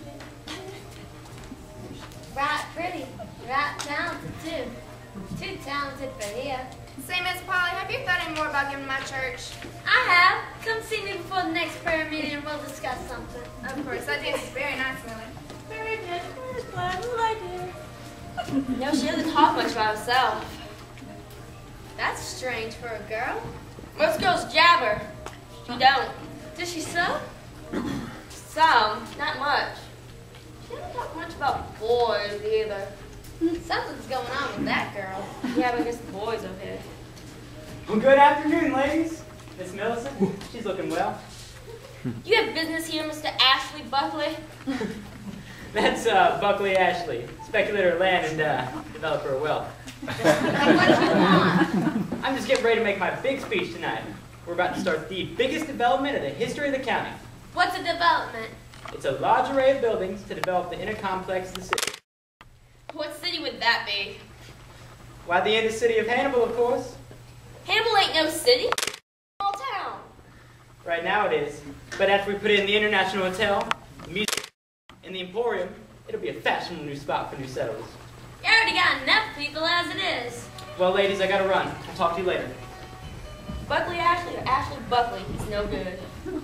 [SPEAKER 3] Right pretty. Right talented, too. Too talented for here.
[SPEAKER 5] Say, Miss Polly, have you thought any more about giving my church?
[SPEAKER 3] I have. Come see me before the next prayer meeting and we'll discuss something.
[SPEAKER 5] Of course. That dance is very nice, Millie.
[SPEAKER 11] Very good. Where's Glad? Who like it?
[SPEAKER 3] No, she doesn't talk much about herself. That's strange for a girl. Most girls jabber. She don't. Does she sew? Some, not much. She doesn't talk much about boys either. Something's going on with that girl. Yeah, but I guess the boys over here.
[SPEAKER 4] Well, good afternoon, ladies. Miss Millicent, she's looking well.
[SPEAKER 3] You have business here, Mr. Ashley Buckley?
[SPEAKER 4] That's Buckley Ashley, speculator of land and developer of wealth.
[SPEAKER 3] What do you want?
[SPEAKER 4] I'm just getting ready to make my big speech tonight. We're about to start the biggest development in the history of the county.
[SPEAKER 3] What's a development?
[SPEAKER 4] It's a large array of buildings to develop the inner complex of the city.
[SPEAKER 3] What city would that be?
[SPEAKER 4] Why, the inner city of Hannibal, of course.
[SPEAKER 3] Hannibal ain't no city. It's a small town.
[SPEAKER 4] Right now it is. But after we put in the International Hotel, the museum, and the Emporium, it'll be a fashionable new spot for new settlers.
[SPEAKER 3] You already got enough people as it is.
[SPEAKER 4] Well, ladies, I gotta run. I'll talk to you later.
[SPEAKER 3] Buckley Ashley or Ashley Buckley? It's no good.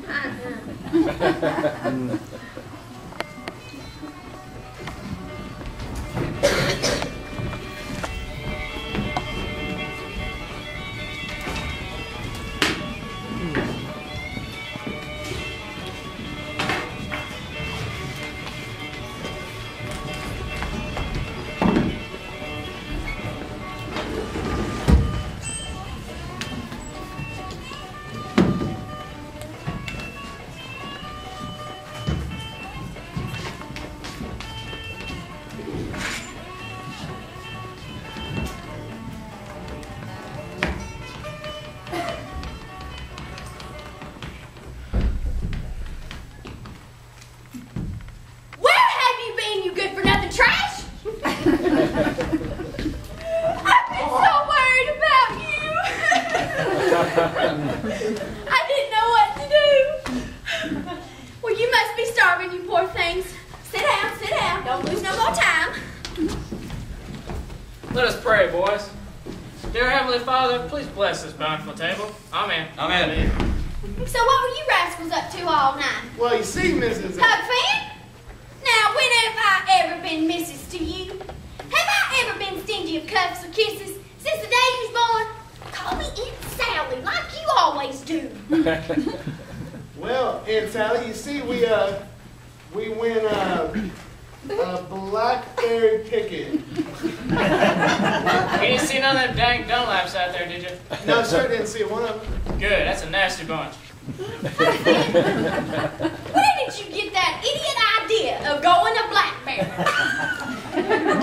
[SPEAKER 1] Let us pray, boys. Dear Heavenly Father, please bless this bountiful table. Amen.
[SPEAKER 12] Amen.
[SPEAKER 3] So what were you rascals up to all night?
[SPEAKER 8] Well, you see, Mrs.
[SPEAKER 3] Hug fan? Now, when have I ever been missus to you? Have I ever been stingy of cuffs or kisses since the day you was born? Call me Aunt Sally like you always do.
[SPEAKER 8] Well, Aunt Sally, you see, we went blackberry picking.
[SPEAKER 1] You didn't see none of them dang Dunlaps out there, did you?
[SPEAKER 8] No, sure didn't see one of them.
[SPEAKER 1] Good, that's a nasty bunch.
[SPEAKER 3] Where did you get that idiot idea of going to Blackberry?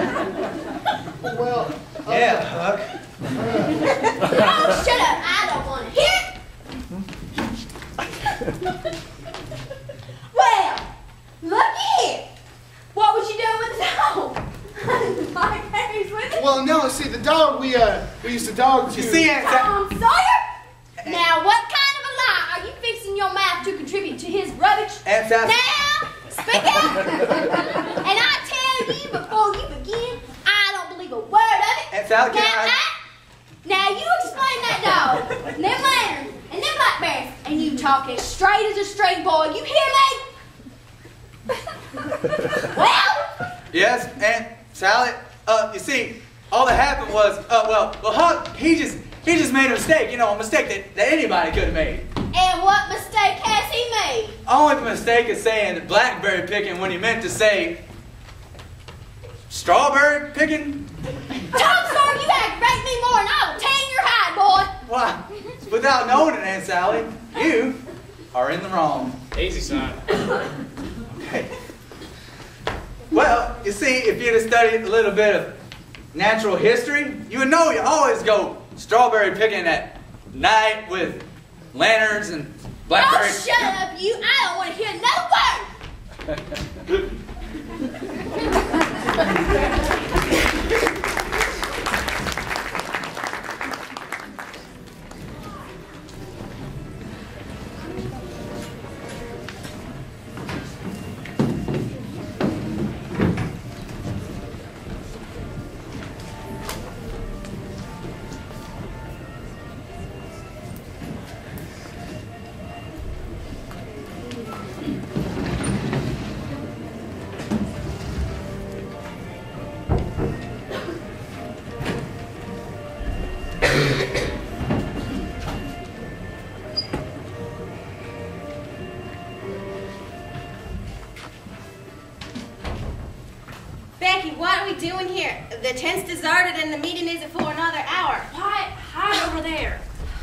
[SPEAKER 8] well, no, see, the dog, we used to dog to...
[SPEAKER 12] You see, Aunt
[SPEAKER 5] Tom Sawyer? Now, what kind of a lie are you fixing your mouth to contribute to his rubbish?
[SPEAKER 12] Aunt Sally.
[SPEAKER 5] Now, speak out! And I tell you before you begin, I don't believe a word of it.
[SPEAKER 12] Aunt Sally,
[SPEAKER 5] Now you explain that dog, and them lanterns, and them blackberries, and you talk as straight as a straight boy. You hear me? Well?
[SPEAKER 12] Yes, Aunt Sally. You see, all that happened was, well, Huck, he just made a mistake. You know, a mistake that anybody could have made.
[SPEAKER 5] And what mistake has he made?
[SPEAKER 12] Only mistake is saying blackberry picking when he meant to say strawberry picking.
[SPEAKER 5] Tom Sawyer, you aggravate me more and I will tan your hide, boy.
[SPEAKER 12] Why, without knowing it, Aunt Sally, you are in the wrong.
[SPEAKER 1] Easy, son.
[SPEAKER 12] Okay. Well, you see, if you'd have studied a little bit of natural history, you would know you always go strawberry picking at night with lanterns and blackberries.
[SPEAKER 5] Oh, shut up, you. I don't want to hear another word.
[SPEAKER 6] Becky, what are we doing here? The tent's deserted and the meeting isn't for another hour.
[SPEAKER 7] Quiet, hide over there.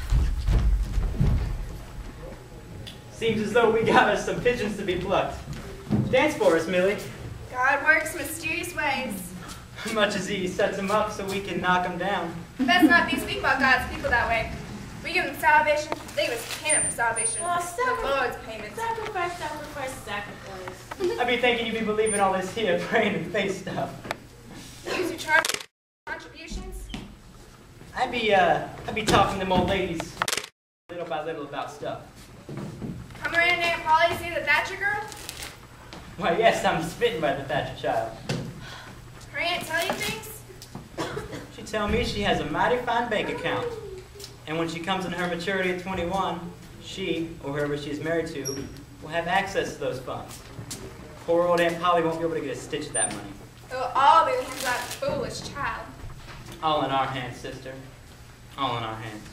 [SPEAKER 4] Seems as though we got us some pigeons to be plucked. Dance for us, Millie.
[SPEAKER 5] God works mysterious ways.
[SPEAKER 4] Much as he sets them up so we can knock them down.
[SPEAKER 5] Let's not be speak about God's people that way. We give them salvation, they give us payment for salvation.
[SPEAKER 11] Oh,
[SPEAKER 5] the Lord's payment.
[SPEAKER 11] Sacrifice, sacrifice, sacrifice.
[SPEAKER 4] I be thinking you be believing all this here praying and faith stuff.
[SPEAKER 5] Use your charge contributions.
[SPEAKER 4] I be talking to them old ladies little by little about stuff.
[SPEAKER 5] Come around Aunt Polly to see the Thatcher girl?
[SPEAKER 4] Why, yes, I'm smitten by the Thatcher child.
[SPEAKER 5] Her aunt tell you things?
[SPEAKER 4] She tell me she has a mighty fine bank account. And when she comes in her maturity at 21, she, or whoever she is married to, will have access to those funds. Poor old Aunt Polly won't be able to get a stitch of that money.
[SPEAKER 5] It'll all be in the hands of that foolish child.
[SPEAKER 4] All in our hands, sister. All in our hands.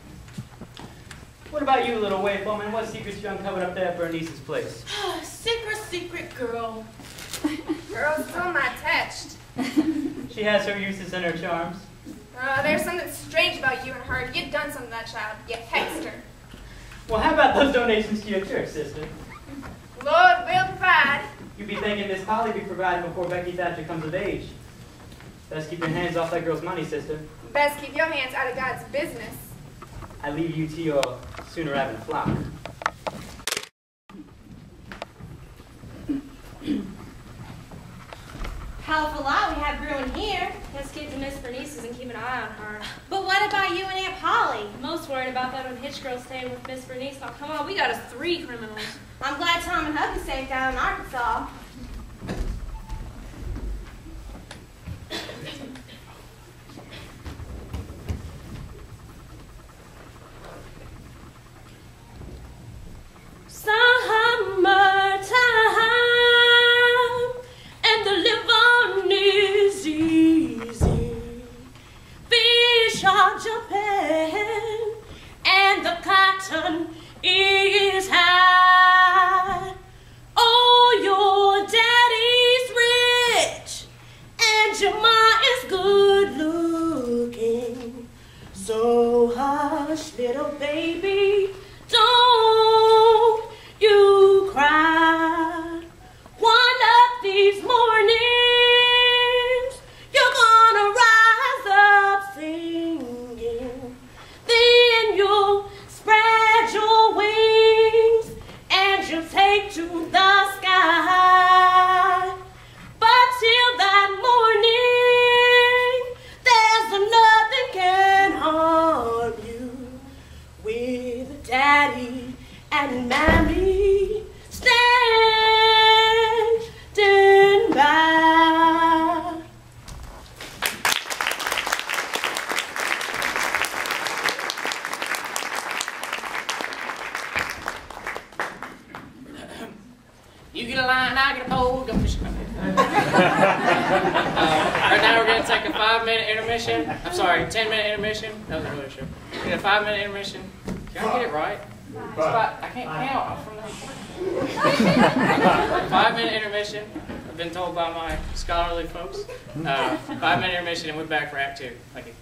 [SPEAKER 4] What about you, little waif woman? What secrets you uncovered up there at Bernice's place?
[SPEAKER 11] Secret girl.
[SPEAKER 5] Girl's still not touched.
[SPEAKER 4] She has her uses and her charms.
[SPEAKER 5] There's something strange about you and her. You've done something to that child. You hexed her.
[SPEAKER 4] Well, how about those donations to your church, sister?
[SPEAKER 5] Lord will provide.
[SPEAKER 4] You be thinking Miss Polly be provided before Becky Thatcher comes of age. Best keep your hands off that girl's money, sister.
[SPEAKER 5] Best keep your hands out of God's business.
[SPEAKER 4] I leave you to your sooner having a flock.
[SPEAKER 6] Hell of a lot we have brewing here.
[SPEAKER 7] Let's get to Miss Bernice's and keep an eye on her.
[SPEAKER 6] But what about you and Aunt Polly?
[SPEAKER 7] Most worried about that unhitched girl staying with Miss Bernice. Now, come on, we got us 3 criminals.
[SPEAKER 6] I'm glad Tom and Hug is safe down in Arkansas.
[SPEAKER 11] Summertime, and the living is easy. Fish are jumping, and the cotton is high. Oh, your daddy's rich, and your ma is good looking. So hush, little baby, don't you cry. One of these mornings, you're gonna rise up singing. Then you'll spread your wings and you'll take to the sky. But till that morning,
[SPEAKER 1] Right now we're going to take a 5-minute intermission. I'm sorry, 10-minute intermission. That was really short. Get a 5-minute intermission. Can I get it right? I can't count from the 5-minute intermission. I've been told by my scholarly folks. 5-minute intermission, and we're back for Act 2. Thank you.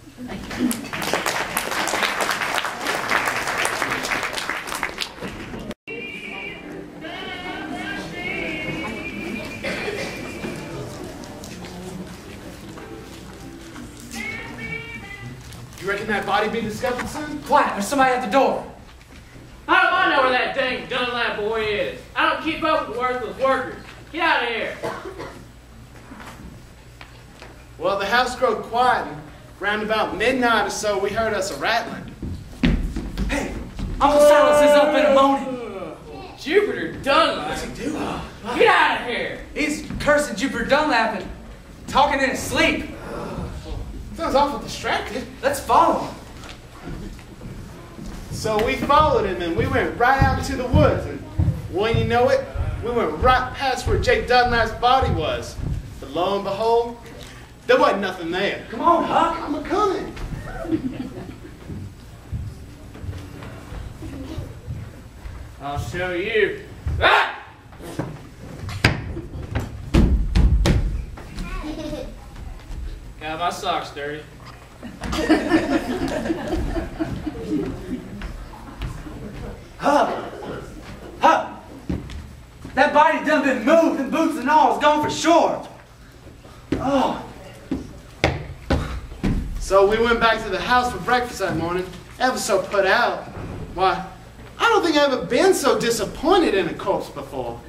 [SPEAKER 8] You reckon that body be discovered soon?
[SPEAKER 4] Quiet, there's somebody at the door.
[SPEAKER 13] How do I know where that dang Dunlap boy is? I don't keep up with worthless workers. Get out of here.
[SPEAKER 8] Well, the house growed quiet, and round about midnight or so, we heard us a rattling.
[SPEAKER 4] Hey, Uncle Silas is up in the morning.
[SPEAKER 13] Jupiter Dunlap?
[SPEAKER 8] What's he doing?
[SPEAKER 13] Get out of here.
[SPEAKER 4] He's cursing Jupiter Dunlap and talking in his sleep.
[SPEAKER 8] Sounds awful distracted.
[SPEAKER 4] Let's follow him.
[SPEAKER 8] So we followed him, and we went right out into the woods, and when you know it, we went right past where Jake Dunlap's body was. But lo and behold, there wasn't nothing there.
[SPEAKER 4] Come on, Huck.
[SPEAKER 8] I'm a-coming.
[SPEAKER 13] I'll show you. Ah! Got my socks dirty.
[SPEAKER 4] Huck! Huck! That body done been moved, and boots and all is gone for sure. Oh.
[SPEAKER 8] So we went back to the house for breakfast that morning, ever so put out. Why, I don't think I've ever been so disappointed in a corpse before.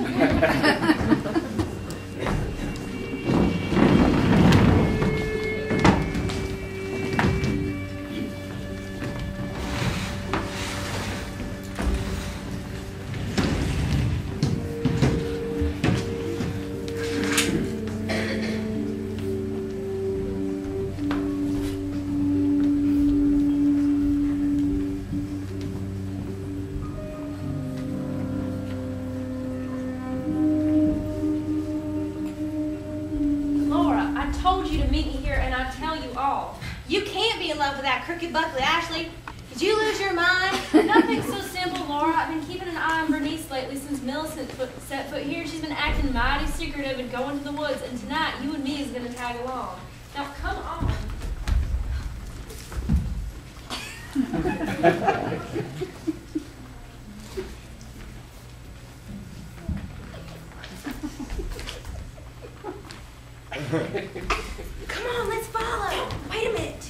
[SPEAKER 6] Crooked Buckley Ashley. Did you lose your mind?
[SPEAKER 7] Nothing so simple, Laura. I've been keeping an eye on Bernice lately since Millicent set foot here. She's been acting mighty secretive and going to the woods, and tonight you and me is going to tag along. Now, come on.
[SPEAKER 6] Come on, let's follow. Wait a minute.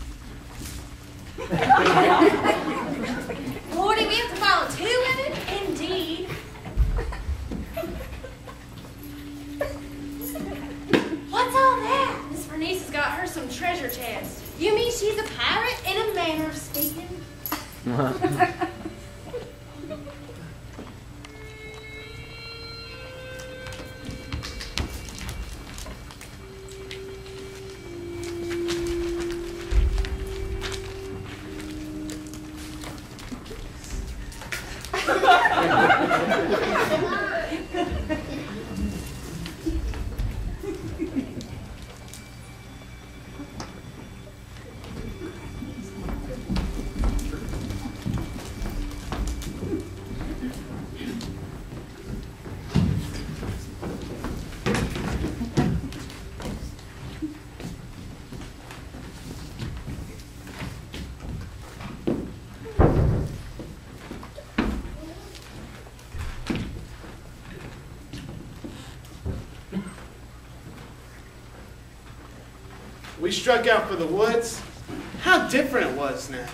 [SPEAKER 6] Lordy, we have to follow 2 women? Indeed. What's all that?
[SPEAKER 7] Miss Bernice has got her some treasure chest.
[SPEAKER 6] You mean she's a pirate in a manner of speaking?
[SPEAKER 8] We struck out for the woods. How different it was now.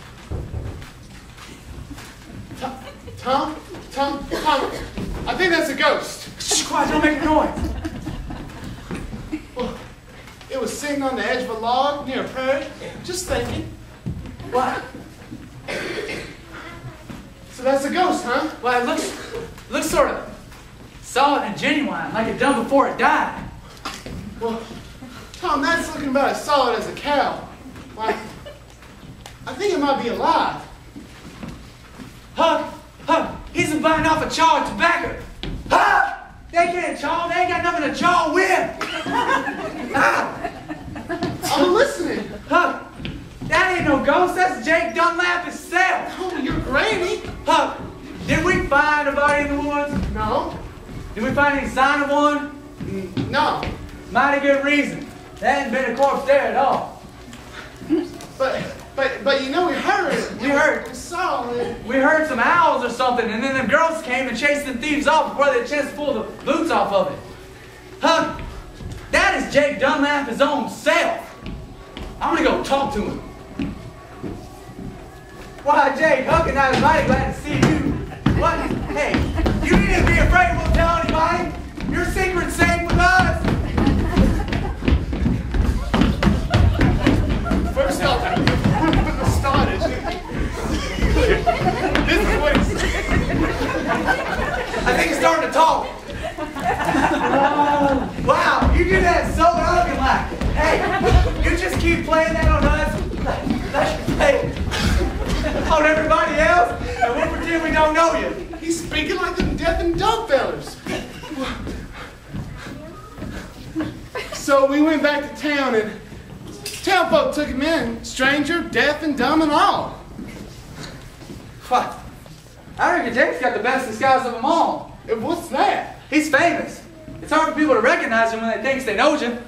[SPEAKER 8] Tom, I think that's a ghost.
[SPEAKER 4] Shh, quiet, don't make a noise.
[SPEAKER 8] Well, it was sitting on the edge of a log near a prairie, just thinking.
[SPEAKER 4] What?
[SPEAKER 8] So that's a ghost, huh?
[SPEAKER 4] Well, it looks sort of solid and genuine, like it done before it died.
[SPEAKER 8] Well, Tom, that's looking about as solid as a cow. Why, I think it might be alive.
[SPEAKER 4] Huck, he's been biting off a chaw of tobacco. Huck!
[SPEAKER 12] They can't chaw. They ain't got nothing to chaw with.
[SPEAKER 8] I'm listening.
[SPEAKER 12] Huh? That ain't no ghost. That's Jake Dunlap himself.
[SPEAKER 8] Oh, your granny.
[SPEAKER 12] Huh? Did we find a body in the woods?
[SPEAKER 8] No.
[SPEAKER 12] Did we find any sign of one?
[SPEAKER 8] No.
[SPEAKER 12] Mighty good reason. There hadn't been a corpse there at all.
[SPEAKER 8] But you know we heard it.
[SPEAKER 12] We heard.
[SPEAKER 8] We saw it.
[SPEAKER 12] We heard some owls or something, and then them girls came and chased them thieves off before they had a chance to pull the boots off of it. Huh? That is Jake Dunlap his own self. I'm gonna go talk to him. Why, Jake, Huck and I are mighty glad to see you. What? Hey, you needn't be afraid we'll tell anybody. Your secret's safe with us.
[SPEAKER 8] First off, started. This is what it's...
[SPEAKER 12] I think he's starting to talk. Wow, you do that so elegant like. Hey, you just keep playing that on us. Let's play on everybody else, and we'll pretend we don't know you.
[SPEAKER 8] He's speaking like them deaf and dumb fellas. So we went back to town, and town folk took him in, stranger, deaf and dumb and all.
[SPEAKER 12] What? I reckon Jake's got the best disguise of them all.
[SPEAKER 8] And what's that?
[SPEAKER 12] He's famous. It's hard for people to recognize him when they think they know you.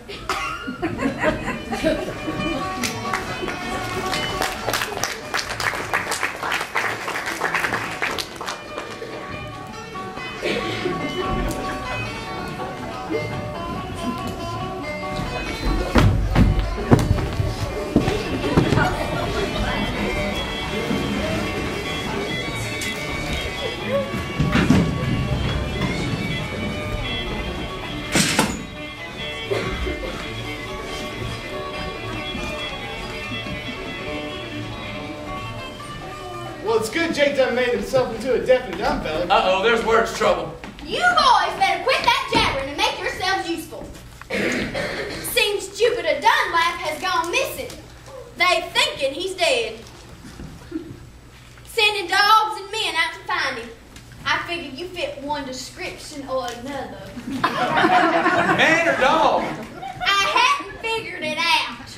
[SPEAKER 8] Well, it's good Jake done made himself into a deaf and dumb fella.
[SPEAKER 12] Uh-oh, there's words trouble.
[SPEAKER 3] You boys better quit that jabbering and make yourselves useful. Seems Jupiter Dunlap has gone missing. They thinking he's dead. Sending dogs and men out to find him. I figure you fit one description or another.
[SPEAKER 12] Man or dog?
[SPEAKER 3] I hadn't figured it out.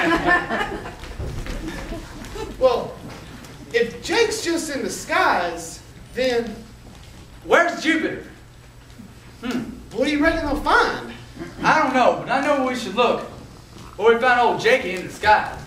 [SPEAKER 8] Well, if Jake's just in disguise, then...
[SPEAKER 12] Where's Jupiter?
[SPEAKER 8] What do you reckon they'll find?
[SPEAKER 12] I don't know, but I know where we should look. Where we found old Jakey in disguise.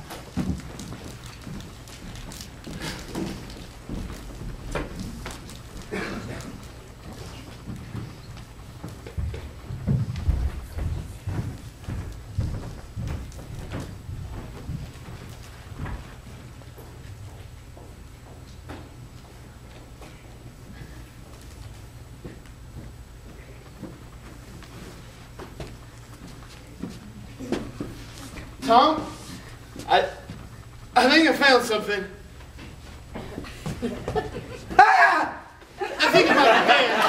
[SPEAKER 8] Tom, I think I found something.
[SPEAKER 12] Ah!
[SPEAKER 8] I think I found a hand.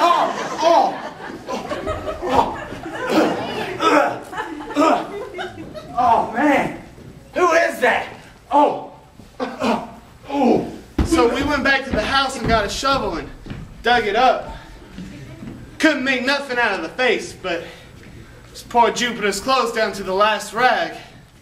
[SPEAKER 12] Oh, man. Who is that? Oh.
[SPEAKER 8] So we went back to the house and got a shovel and dug it up. Couldn't make nothing out of the face, but just poor Jupiter's clothes down to the last rag.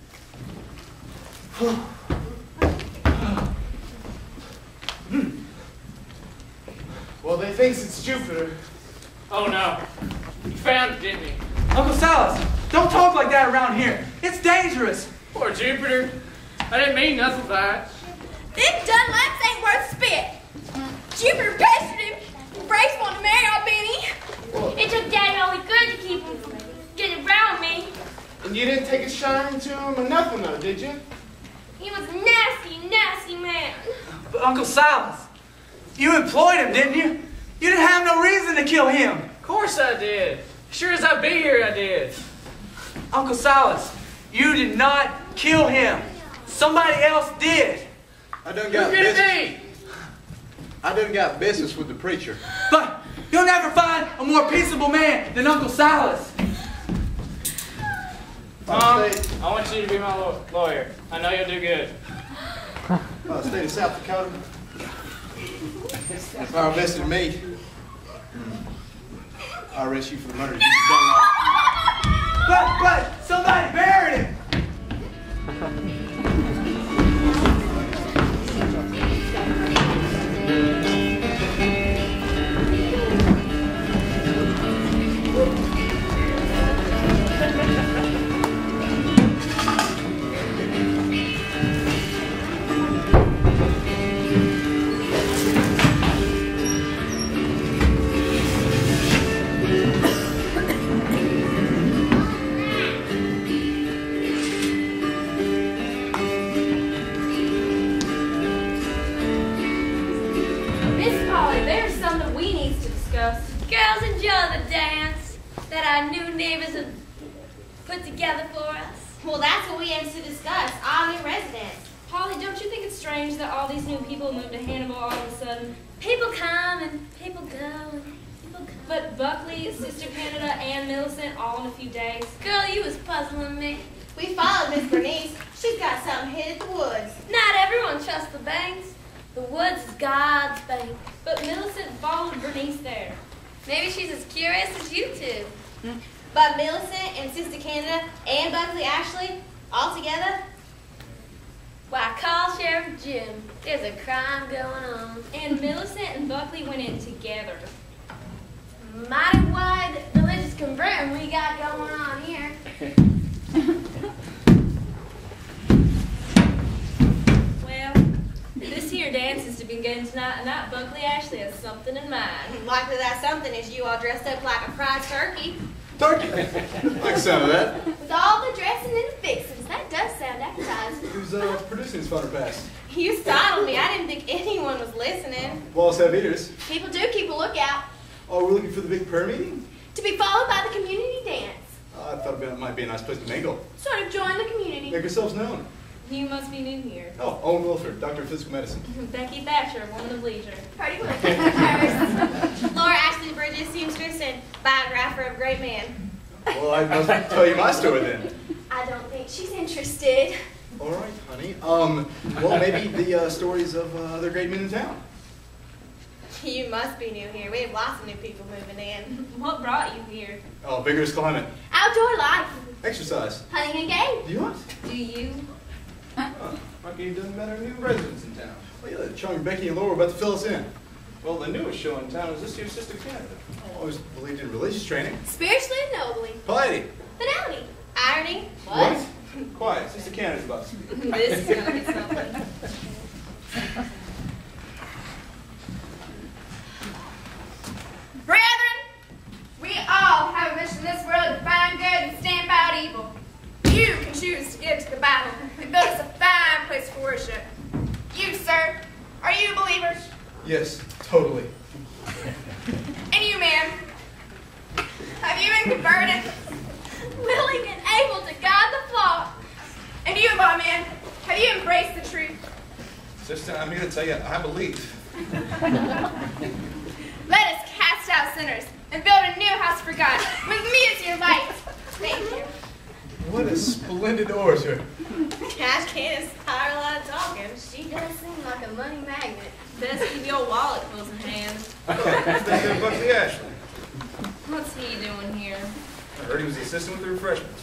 [SPEAKER 8] Well, they thinks it's Jupiter.
[SPEAKER 1] Oh no. You found it, didn't you?
[SPEAKER 12] Uncle Silas, don't talk like that around here. It's dangerous.
[SPEAKER 1] Poor Jupiter. I didn't mean nothing by it.
[SPEAKER 3] Them Dunlaps ain't worth spit. Jupiter pestered him. Brace wanted to marry our Benny.
[SPEAKER 7] It took Daddy all he could to keep him from getting around me.
[SPEAKER 8] And you didn't take a shine to him or nothing, though, did you?
[SPEAKER 7] He was a nasty, nasty man.
[SPEAKER 12] But Uncle Silas, you employed him, didn't you? You didn't have no reason to kill him.
[SPEAKER 1] Of course I did. Sure as I be here, I did.
[SPEAKER 12] Uncle Silas, you did not kill him. Somebody else did.
[SPEAKER 9] I done
[SPEAKER 1] Who
[SPEAKER 9] got
[SPEAKER 1] could it
[SPEAKER 9] business.
[SPEAKER 1] be?
[SPEAKER 9] I done got business with the preacher.
[SPEAKER 12] But you'll never find a more peaceable man than Uncle Silas.
[SPEAKER 1] I want you to be my lawyer. I know you'll do good.
[SPEAKER 8] State of South Dakota.
[SPEAKER 9] If I invested in me,
[SPEAKER 8] I'll arrest you for the murder you've done. But somebody buried him.
[SPEAKER 3] Miss Polly, there's something we need to discuss. Girls enjoy the dance that our new neighbors have put together for us.
[SPEAKER 6] Well, that's what we aim to discuss, all new residents.
[SPEAKER 7] Polly, don't you think it's strange that all these new people moved to Hannibal all of a sudden?
[SPEAKER 3] People come and people go and people come.
[SPEAKER 7] But Buckley, Sister Canada, and Millicent all in a few days.
[SPEAKER 3] Girl, you was puzzling me.
[SPEAKER 6] We followed Miss Bernice. She's got something hid in the woods.
[SPEAKER 3] Not everyone trusts the banks. The woods is God's bank.
[SPEAKER 7] But Millicent followed Bernice there.
[SPEAKER 3] Maybe she's as curious as you two.
[SPEAKER 6] But Millicent and Sister Canada and Buckley Ashley, all together?
[SPEAKER 3] Why, call Sheriff Jim. There's a crime going on.
[SPEAKER 7] And Millicent and Buckley went in together.
[SPEAKER 3] Mighty wide religious converting we got going on here.
[SPEAKER 7] Well, this here dance is to begin tonight, and that Buckley Ashley has something in mind.
[SPEAKER 6] Likely that something is you all dressed up like a fried turkey.
[SPEAKER 8] Turkey. Like some of that.
[SPEAKER 3] With all the dressing and the fixings, that does sound appetizing.
[SPEAKER 8] Who's producing this Fodder Pass?
[SPEAKER 6] You startled me. I didn't think anyone was listening.
[SPEAKER 8] Walls have ears.
[SPEAKER 3] People do keep a lookout.
[SPEAKER 8] Oh, we're looking for the big prayer meeting?
[SPEAKER 3] To be followed by the community dance.
[SPEAKER 8] I thought it might be a nice place to mingle.
[SPEAKER 3] Sort of join the community.
[SPEAKER 8] Make yourselves known.
[SPEAKER 7] You must be new here.
[SPEAKER 8] Oh, Owen Wilford, Doctor of Physical Medicine.
[SPEAKER 7] Becky Thatcher, woman of leisure.
[SPEAKER 3] Party woman. First.
[SPEAKER 6] Laura Ashley Bridges, seamstress and biographer of great man.
[SPEAKER 8] Well, I must tell you my story then.
[SPEAKER 3] I don't think she's interested.
[SPEAKER 8] All right, honey. Well, maybe the stories of other great men in town.
[SPEAKER 6] You must be new here. We have lots of new people moving in.
[SPEAKER 7] What brought you here?
[SPEAKER 8] Oh, vigorous climate.
[SPEAKER 3] Outdoor life.
[SPEAKER 8] Exercise.
[SPEAKER 3] Hunting and game.
[SPEAKER 8] Do you want?
[SPEAKER 7] Do you?
[SPEAKER 8] Lucky you done better new residents in town. Well, yeah, charming Becky and Laura are about to fill us in.
[SPEAKER 9] Well, the newest show in town is this year's Sister Canada.
[SPEAKER 8] I always believed in religious training.
[SPEAKER 3] Spiritually and nobly.
[SPEAKER 8] Piety.
[SPEAKER 3] Fidelity.
[SPEAKER 6] Irony.
[SPEAKER 3] What?
[SPEAKER 9] Quiet, Sister Canada's about to speak.
[SPEAKER 7] This is gonna be something.
[SPEAKER 5] Brethren, we all have a mission in this world to find good and stamp out evil. You can choose to give to the Bible and build us a fine place for worship. You, sir, are you believers?
[SPEAKER 8] Yes, totally.
[SPEAKER 5] And you, ma'am, have you been converted?
[SPEAKER 3] Willing and able to guide the flock.
[SPEAKER 5] And you, my man, have you embraced the truth?
[SPEAKER 9] Sister, I'm here to tell you, I believe.
[SPEAKER 5] Let us cast out sinners and build a new house for God with me as your light. Thank you.
[SPEAKER 8] What a splendid orator.
[SPEAKER 6] Cash Candace tired a lot of talking.
[SPEAKER 3] She does seem like a money magnet.
[SPEAKER 7] Best keep your wallet close in hand.
[SPEAKER 9] Sister Buckley Ashley.
[SPEAKER 7] What's he doing here?
[SPEAKER 9] I heard he was the assistant with the refreshments.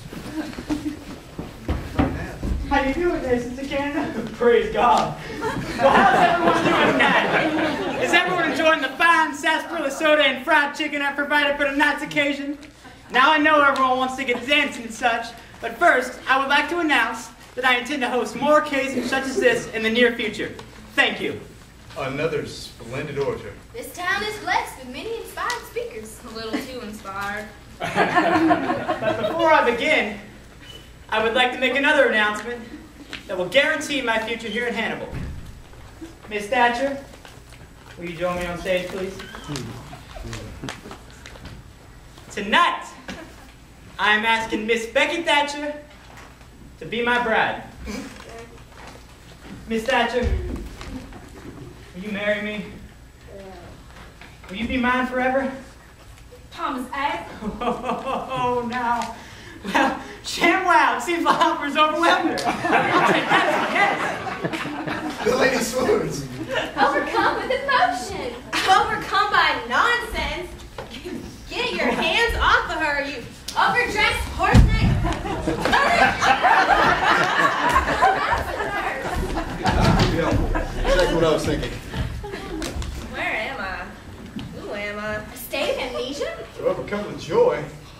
[SPEAKER 4] How you doing there, Sister Canada? Praise God. Well, how's everyone doing tonight? Is everyone enjoying the fine sarsaparilla soda and fried chicken I provided for tonight's occasion? Now I know everyone wants to get dancing and such, but first, I would like to announce that I intend to host more occasions such as this in the near future. Thank you.
[SPEAKER 8] Another splendid orator.
[SPEAKER 3] This town is blessed with many inspired speakers.
[SPEAKER 7] A little too inspired.
[SPEAKER 4] But before I begin, I would like to make another announcement that will guarantee my future here in Hannibal. Miss Thatcher, will you join me on stage, please? Tonight, I am asking Miss Becky Thatcher to be my bride. Miss Thatcher, will you marry me? Will you be mine forever?
[SPEAKER 5] Thomas A.
[SPEAKER 4] Oh, now. Well, ShamWow, it seems the offer's overwhelmed her. I'll take that as a yes.
[SPEAKER 8] The lady swoons.
[SPEAKER 3] Overcome with emotion.
[SPEAKER 6] Overcome by nonsense. Get your Hands off of her, you
[SPEAKER 3] Overdressed horseneck.
[SPEAKER 8] Exactly what I was thinking.
[SPEAKER 6] Where am I? Who am I?
[SPEAKER 3] A state of amnesia?
[SPEAKER 8] To overcome with joy.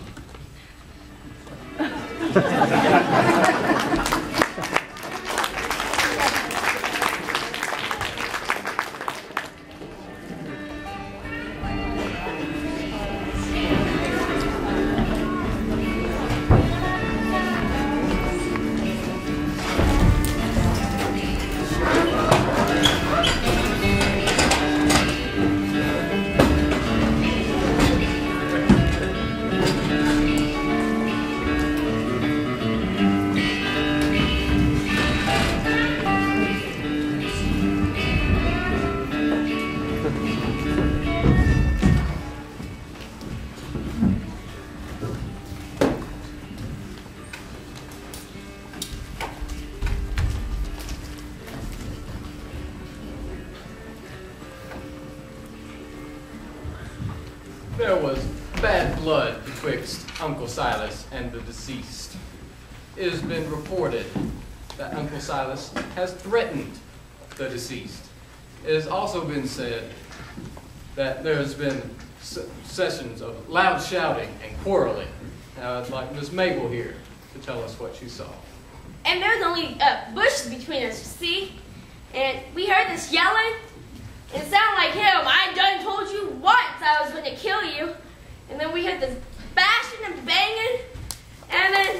[SPEAKER 10] There was bad blood betwixt Uncle Silas and the deceased. It has been reported that Uncle Silas has threatened the deceased. It has also been said that there has been sessions of loud shouting and quarreling. Now I'd like Miss Mabel here to tell us what she saw.
[SPEAKER 3] And there's only bushes between us, you see? And we heard this yelling. It sounded like him. I done told you once I was going to kill you. And then we heard this bashing and banging. And then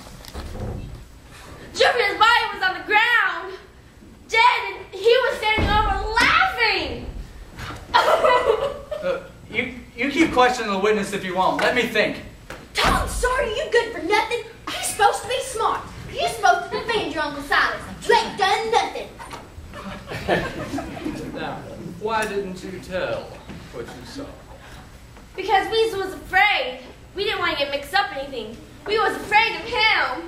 [SPEAKER 3] Jupiter's body was on the ground, dead, and he was standing over laughing.
[SPEAKER 12] You keep questioning the witness if you want. Let me think.
[SPEAKER 3] Tom Sawyer, you good for nothing. You're supposed to be smart. You're supposed to defend your Uncle Silas. You ain't done nothing.
[SPEAKER 10] Now, why didn't you tell what you saw?
[SPEAKER 3] Because we was afraid. We didn't want to get mixed up in anything. We was afraid of him.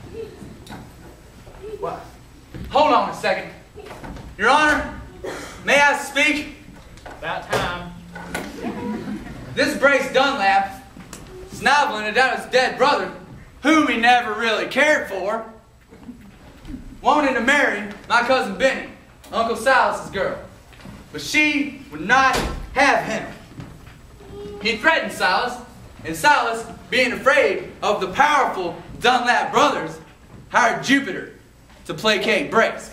[SPEAKER 12] What? Hold on a second. Your Honor, may I speak?
[SPEAKER 1] About time.
[SPEAKER 12] This Brace Dunlap, snobbling about his dead brother, whom he never really cared for, wanted to marry my cousin Benny, Uncle Silas's girl. But she would not have him. He threatened Silas, and Silas, being afraid of the powerful Dunlap brothers, hired Jupiter to placate Brace.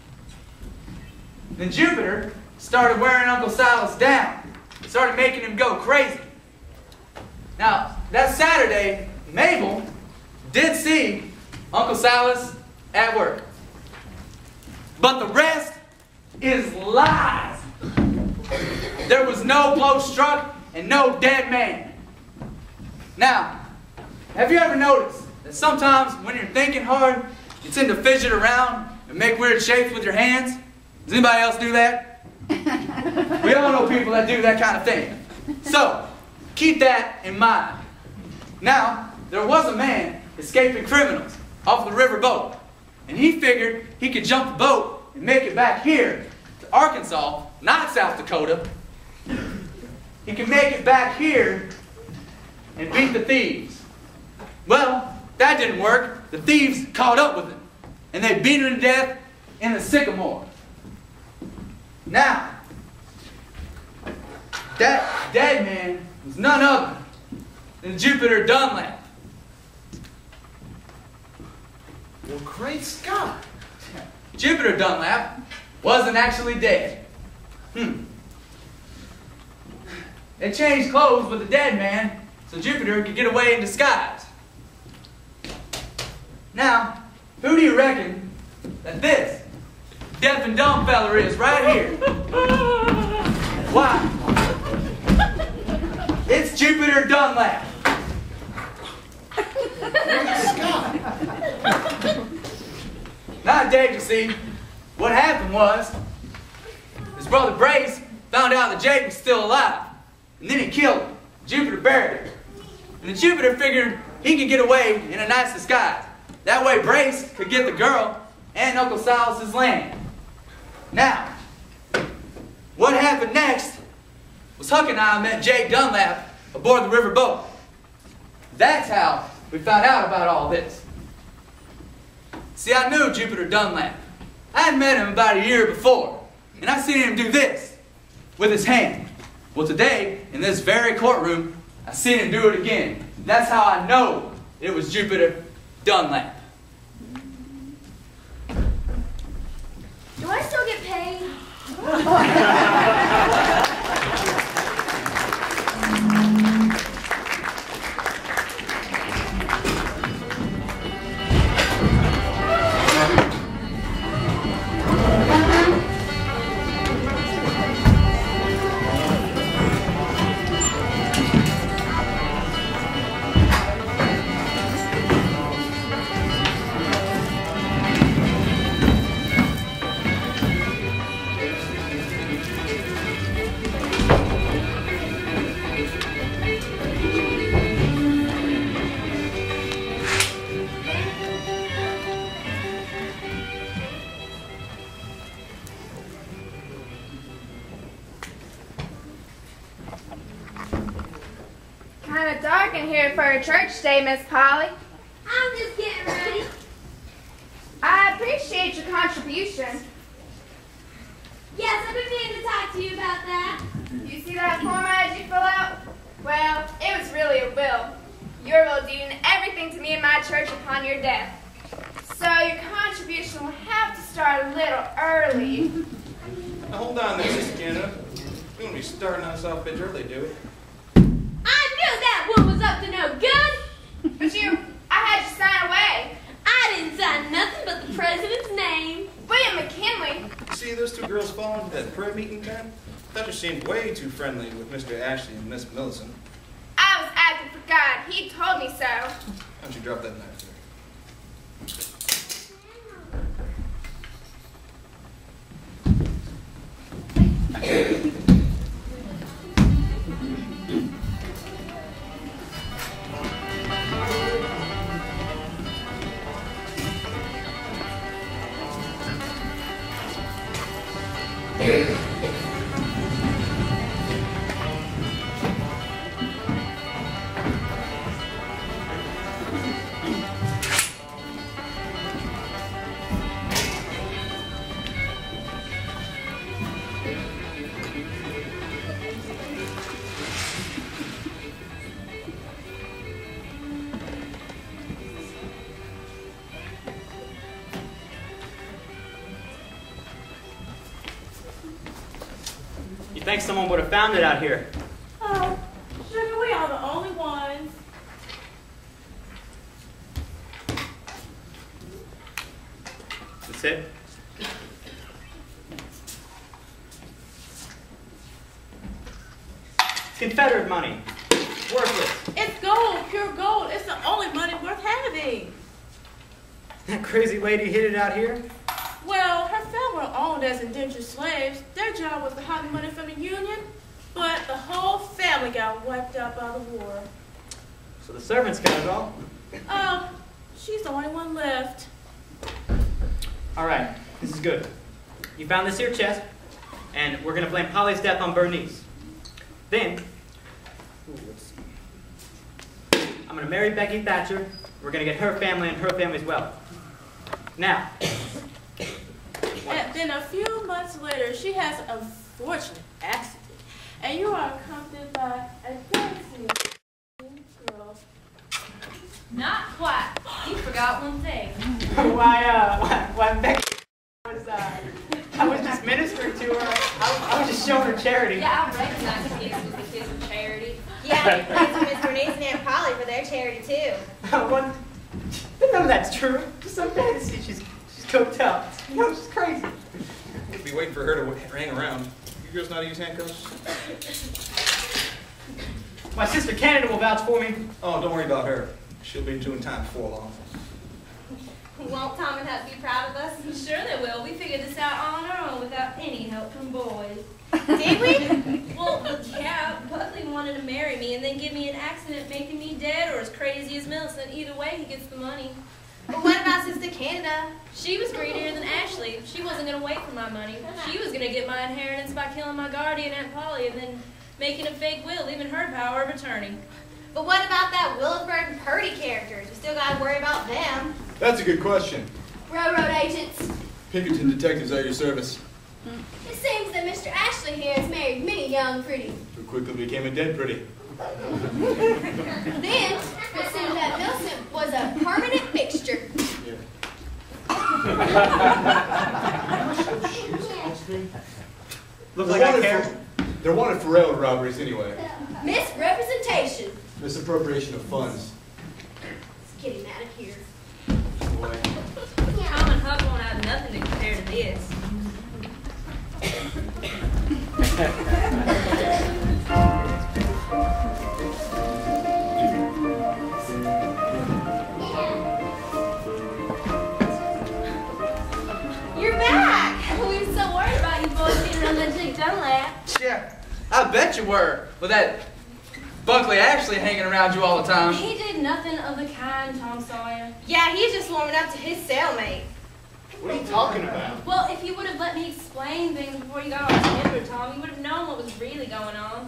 [SPEAKER 12] Then Jupiter started wearing Uncle Silas down, started making him go crazy. Now, that Saturday, Mabel did see Uncle Silas at work. But the rest is lies. There was no blow struck and no dead man. Now, have you ever noticed that sometimes when you're thinking hard, you tend to fidget around and make weird shapes with your hands? Does anybody else do that? We all know people that do that kind of thing. So, keep that in mind. Now, there was a man escaping criminals off the river boat, and he figured he could jump the boat and make it back here to Arkansas, not South Dakota. He could make it back here and beat the thieves. Well, that didn't work. The thieves caught up with him, and they beat him to death in the sycamore. Now, that dead man was none other than Jupiter Dunlap.
[SPEAKER 8] Well, great Scott!
[SPEAKER 12] Jupiter Dunlap wasn't actually dead. They changed clothes with the dead man so Jupiter could get away in disguise. Now, who do you reckon that this deaf and dumb fella is right here? Why? It's Jupiter Dunlap. Not dead, you see. What happened was, his brother Brace found out that Jake was still alive. And then he killed him. Jupiter buried him. And then Jupiter figured he could get away in a nice disguise. That way Brace could get the girl and Uncle Silas's land. Now, what happened next was Huck and I met Jake Dunlap aboard the river boat. That's how we found out about all this. See, I knew Jupiter Dunlap. I had met him about a year before, and I seen him do this with his hand. Well, today, in this very courtroom, I seen him do it again. That's how I know it was Jupiter Dunlap.
[SPEAKER 3] Do I still get paid?
[SPEAKER 5] Kind of dark in here for a church day, Miss Polly.
[SPEAKER 3] I'm just getting ready.
[SPEAKER 5] I appreciate your contribution.
[SPEAKER 3] Yes, I've been meaning to talk to you about that.
[SPEAKER 5] You see that form I had you fill out? Well, it was really a will. Your will deeding everything to me and my church upon your death. So your contribution will have to start a little early.
[SPEAKER 9] Now hold on there, Miss Canada. We won't be starting us off a bit early, do we?
[SPEAKER 3] I knew that one was up to no good.
[SPEAKER 5] But I had you sign away.
[SPEAKER 3] I didn't sign nothing but the president's name.
[SPEAKER 5] William McKinley.
[SPEAKER 9] See those two girls falling to that prayer meeting time? Thatcher seemed way too friendly with Mr. Ashley and Miss Millicent.
[SPEAKER 5] I was acting for God. He told me so.
[SPEAKER 9] Why don't you drop that knife there?
[SPEAKER 4] You think someone would have found it out here?
[SPEAKER 11] Oh, sugar, we are the only ones.
[SPEAKER 4] That's it? It's Confederate money. Worthless.
[SPEAKER 11] It's gold, pure gold. It's the only money worth having.
[SPEAKER 4] That crazy lady hid it out here?
[SPEAKER 11] Well, her family were owned as indentured slaves. Their job was to hide the money from the Union, but the whole family got wiped out by the war.
[SPEAKER 4] So the servants got it all?
[SPEAKER 11] Oh, she's the only one left.
[SPEAKER 4] All right, this is good. You found this here chest, and we're going to blame Polly's death on Bernice. Then, let's see. I'm going to marry Becky Thatcher. We're going to get her family and her family's wealth. Now.
[SPEAKER 11] And then a few months later, she has an unfortunate accident, and you are accompanied by a dancing girl.
[SPEAKER 7] Not quite. You forgot one thing.
[SPEAKER 4] Why Becky I was just ministering to her. I was just showing her charity.
[SPEAKER 7] Yeah, I recognize the kids with the kids of charity.
[SPEAKER 6] Yeah, and friends with Miss Bernice and Aunt Polly for their charity too.
[SPEAKER 4] None of that's true. Just some fantasy. She's cooked up. You know, she's crazy.
[SPEAKER 9] We'll be waiting for her to hang around. You girls know how to use handcuffs?
[SPEAKER 4] My sister Canada will vouch for me.
[SPEAKER 9] Oh, don't worry about her. She'll be doing time before long.
[SPEAKER 6] Won't Tom and Huck be proud of us?
[SPEAKER 7] Sure they will. We figured this out on our own without any help from boys.
[SPEAKER 6] Did we?
[SPEAKER 7] Well, yeah, Buckley wanted to marry me and then give me an accident making me dead or as crazy as Millicent. Either way, he gets the money.
[SPEAKER 6] But what about Sister Canada?
[SPEAKER 7] She was greedier than Ashley. She wasn't going to wait for my money. She was going to get my inheritance by killing my guardian, Aunt Polly, and then making a fake will, leaving her power of attorney.
[SPEAKER 6] But what about that Willisburg and Purdy characters? We still gotta worry about them.
[SPEAKER 14] That's a good question.
[SPEAKER 5] Railroad agents.
[SPEAKER 14] Pinkerton detectives at your service.
[SPEAKER 5] It seems that Mr. Ashley here has married many young pretty.
[SPEAKER 14] Who quickly became a dead pretty.
[SPEAKER 5] Then, it seems that Millicent was a permanent fixture.
[SPEAKER 14] Look like I care. They're wanted for railroad robberies anyway.
[SPEAKER 5] Misrepresentation.
[SPEAKER 14] Misappropriation of funds.
[SPEAKER 5] Let's get him out of here.
[SPEAKER 14] Boy.
[SPEAKER 7] Tom and Huck won't have nothing to compare to this.
[SPEAKER 6] You're back!
[SPEAKER 3] We were so worried about you boys getting around that Jake Dunlap.
[SPEAKER 12] Yeah, I bet you were. With that Bunkley Ashley hanging around you all the time.
[SPEAKER 7] He did nothing of the kind, Tom Sawyer.
[SPEAKER 6] Yeah, he's just warming up to his cellmate.
[SPEAKER 8] What are you talking about?
[SPEAKER 7] Well, if you would have let me explain things before you got all tempered, Tom, you would have known what was really going on.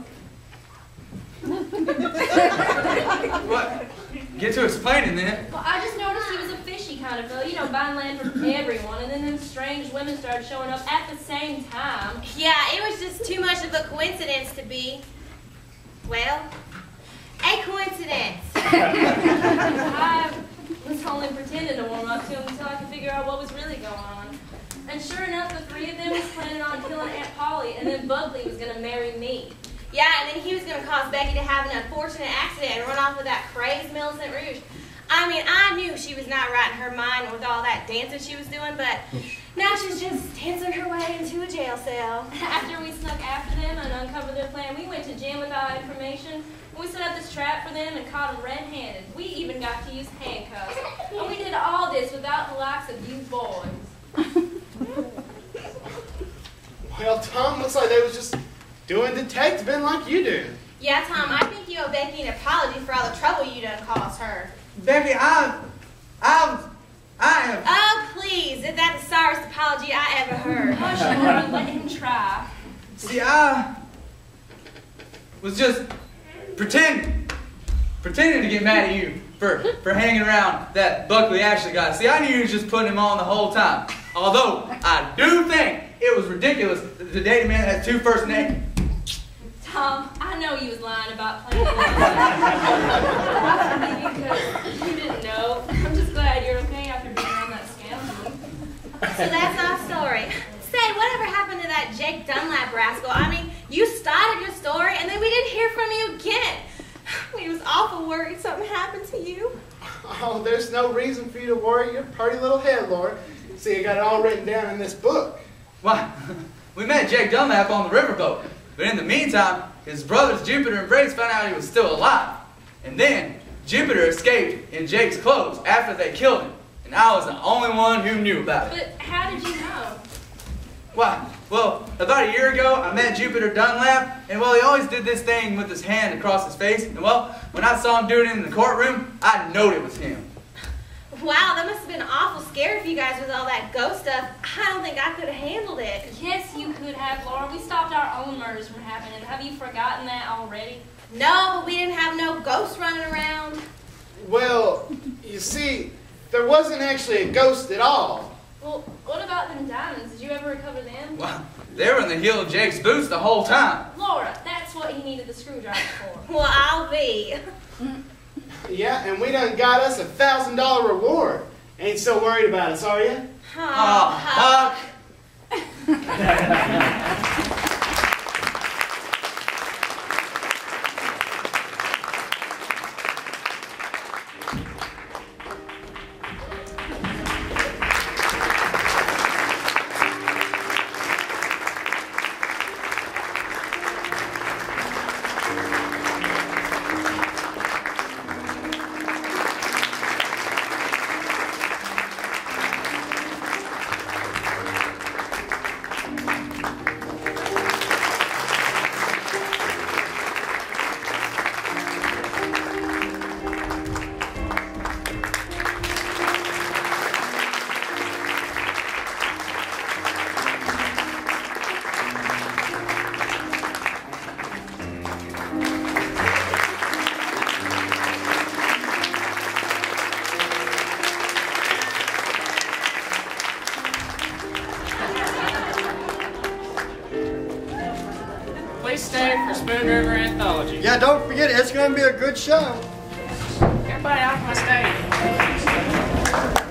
[SPEAKER 12] What? Get to explaining then.
[SPEAKER 7] Well, I just noticed he was a fishy kind of fellow, you know, buying land from everyone, and then them strange women started showing up at the same time.
[SPEAKER 6] Yeah, it was just too much of a coincidence to be, well, a coincidence.
[SPEAKER 7] I was only pretending to warm up to him until I could figure out what was really going on. And sure enough, the three of them was planning on killing Aunt Polly, and then Buckley was going to marry me.
[SPEAKER 6] Yeah, and then he was going to cause Becky to have an unfortunate accident and run off with that crazed Millicent Rouge. I mean, I knew she was not right in her mind with all that dancing she was doing, but now she's just dancing her way into a jail cell.
[SPEAKER 7] After we snuck after them and uncovered their plan, we went to jail with our information. We set up this trap for them and caught them red-handed. We even got to use handcuffs. And we did all this without the likes of you boys.
[SPEAKER 8] Well, Tom, looks like they was just doing detectiving like you do.
[SPEAKER 6] Yeah, Tom, I think you owe Becky an apology for all the trouble you done caused her.
[SPEAKER 12] Becky, I have.
[SPEAKER 6] Oh, please, is that the sorriest apology I ever heard?
[SPEAKER 7] Hush, Laura, let him try.
[SPEAKER 12] See, I was just pretending to get mad at you for hanging around that Buckley Ashley guy. See, I knew you was just putting him on the whole time. Although, I do think it was ridiculous the dating man has two first names.
[SPEAKER 7] Tom, I know you was lying about playing along. Because you didn't know. I'm just glad you're okay after being around that scoundrel.
[SPEAKER 6] So that's our story. Say, whatever happened to that Jake Dunlap rascal? I mean, you started your story and then we didn't hear from you again. We was awful worried something happened to you.
[SPEAKER 8] Oh, there's no reason for you to worry your pretty little head, Laura. See, I got it all written down in this book.
[SPEAKER 12] Why, we met Jake Dunlap on the riverboat. But in the meantime, his brothers Jupiter and Brace found out he was still alive. And then, Jupiter escaped in Jake's clothes after they killed him. And I was the only one who knew about it.
[SPEAKER 7] But how did you know?
[SPEAKER 12] Why? Well, about a year ago, I met Jupiter Dunlap, and well, he always did this thing with his hand across his face. And well, when I saw him do it in the courtroom, I knowed it was him.
[SPEAKER 6] Wow, that must have been awful scary for you guys with all that ghost stuff. I don't think I could have handled it.
[SPEAKER 7] Yes, you could have, Laura. We stopped our own murders from happening. Have you forgotten that already?
[SPEAKER 6] No, but we didn't have no ghosts running around.
[SPEAKER 8] Well, you see, there wasn't actually a ghost at all.
[SPEAKER 7] Well, what about them diamonds? Did you ever recover them?
[SPEAKER 12] Well, they were in the heel of Jake's boots the whole time.
[SPEAKER 7] Laura, that's what he needed the screwdriver for.
[SPEAKER 6] Well, I'll be.
[SPEAKER 8] Yeah, and we done got us a $1,000 reward. Ain't so worried about us, are you?
[SPEAKER 12] Huck.
[SPEAKER 1] please stay for Spoon River Anthology.
[SPEAKER 2] Yeah, don't forget it. It's going to be a good show.
[SPEAKER 1] Everybody off my stage.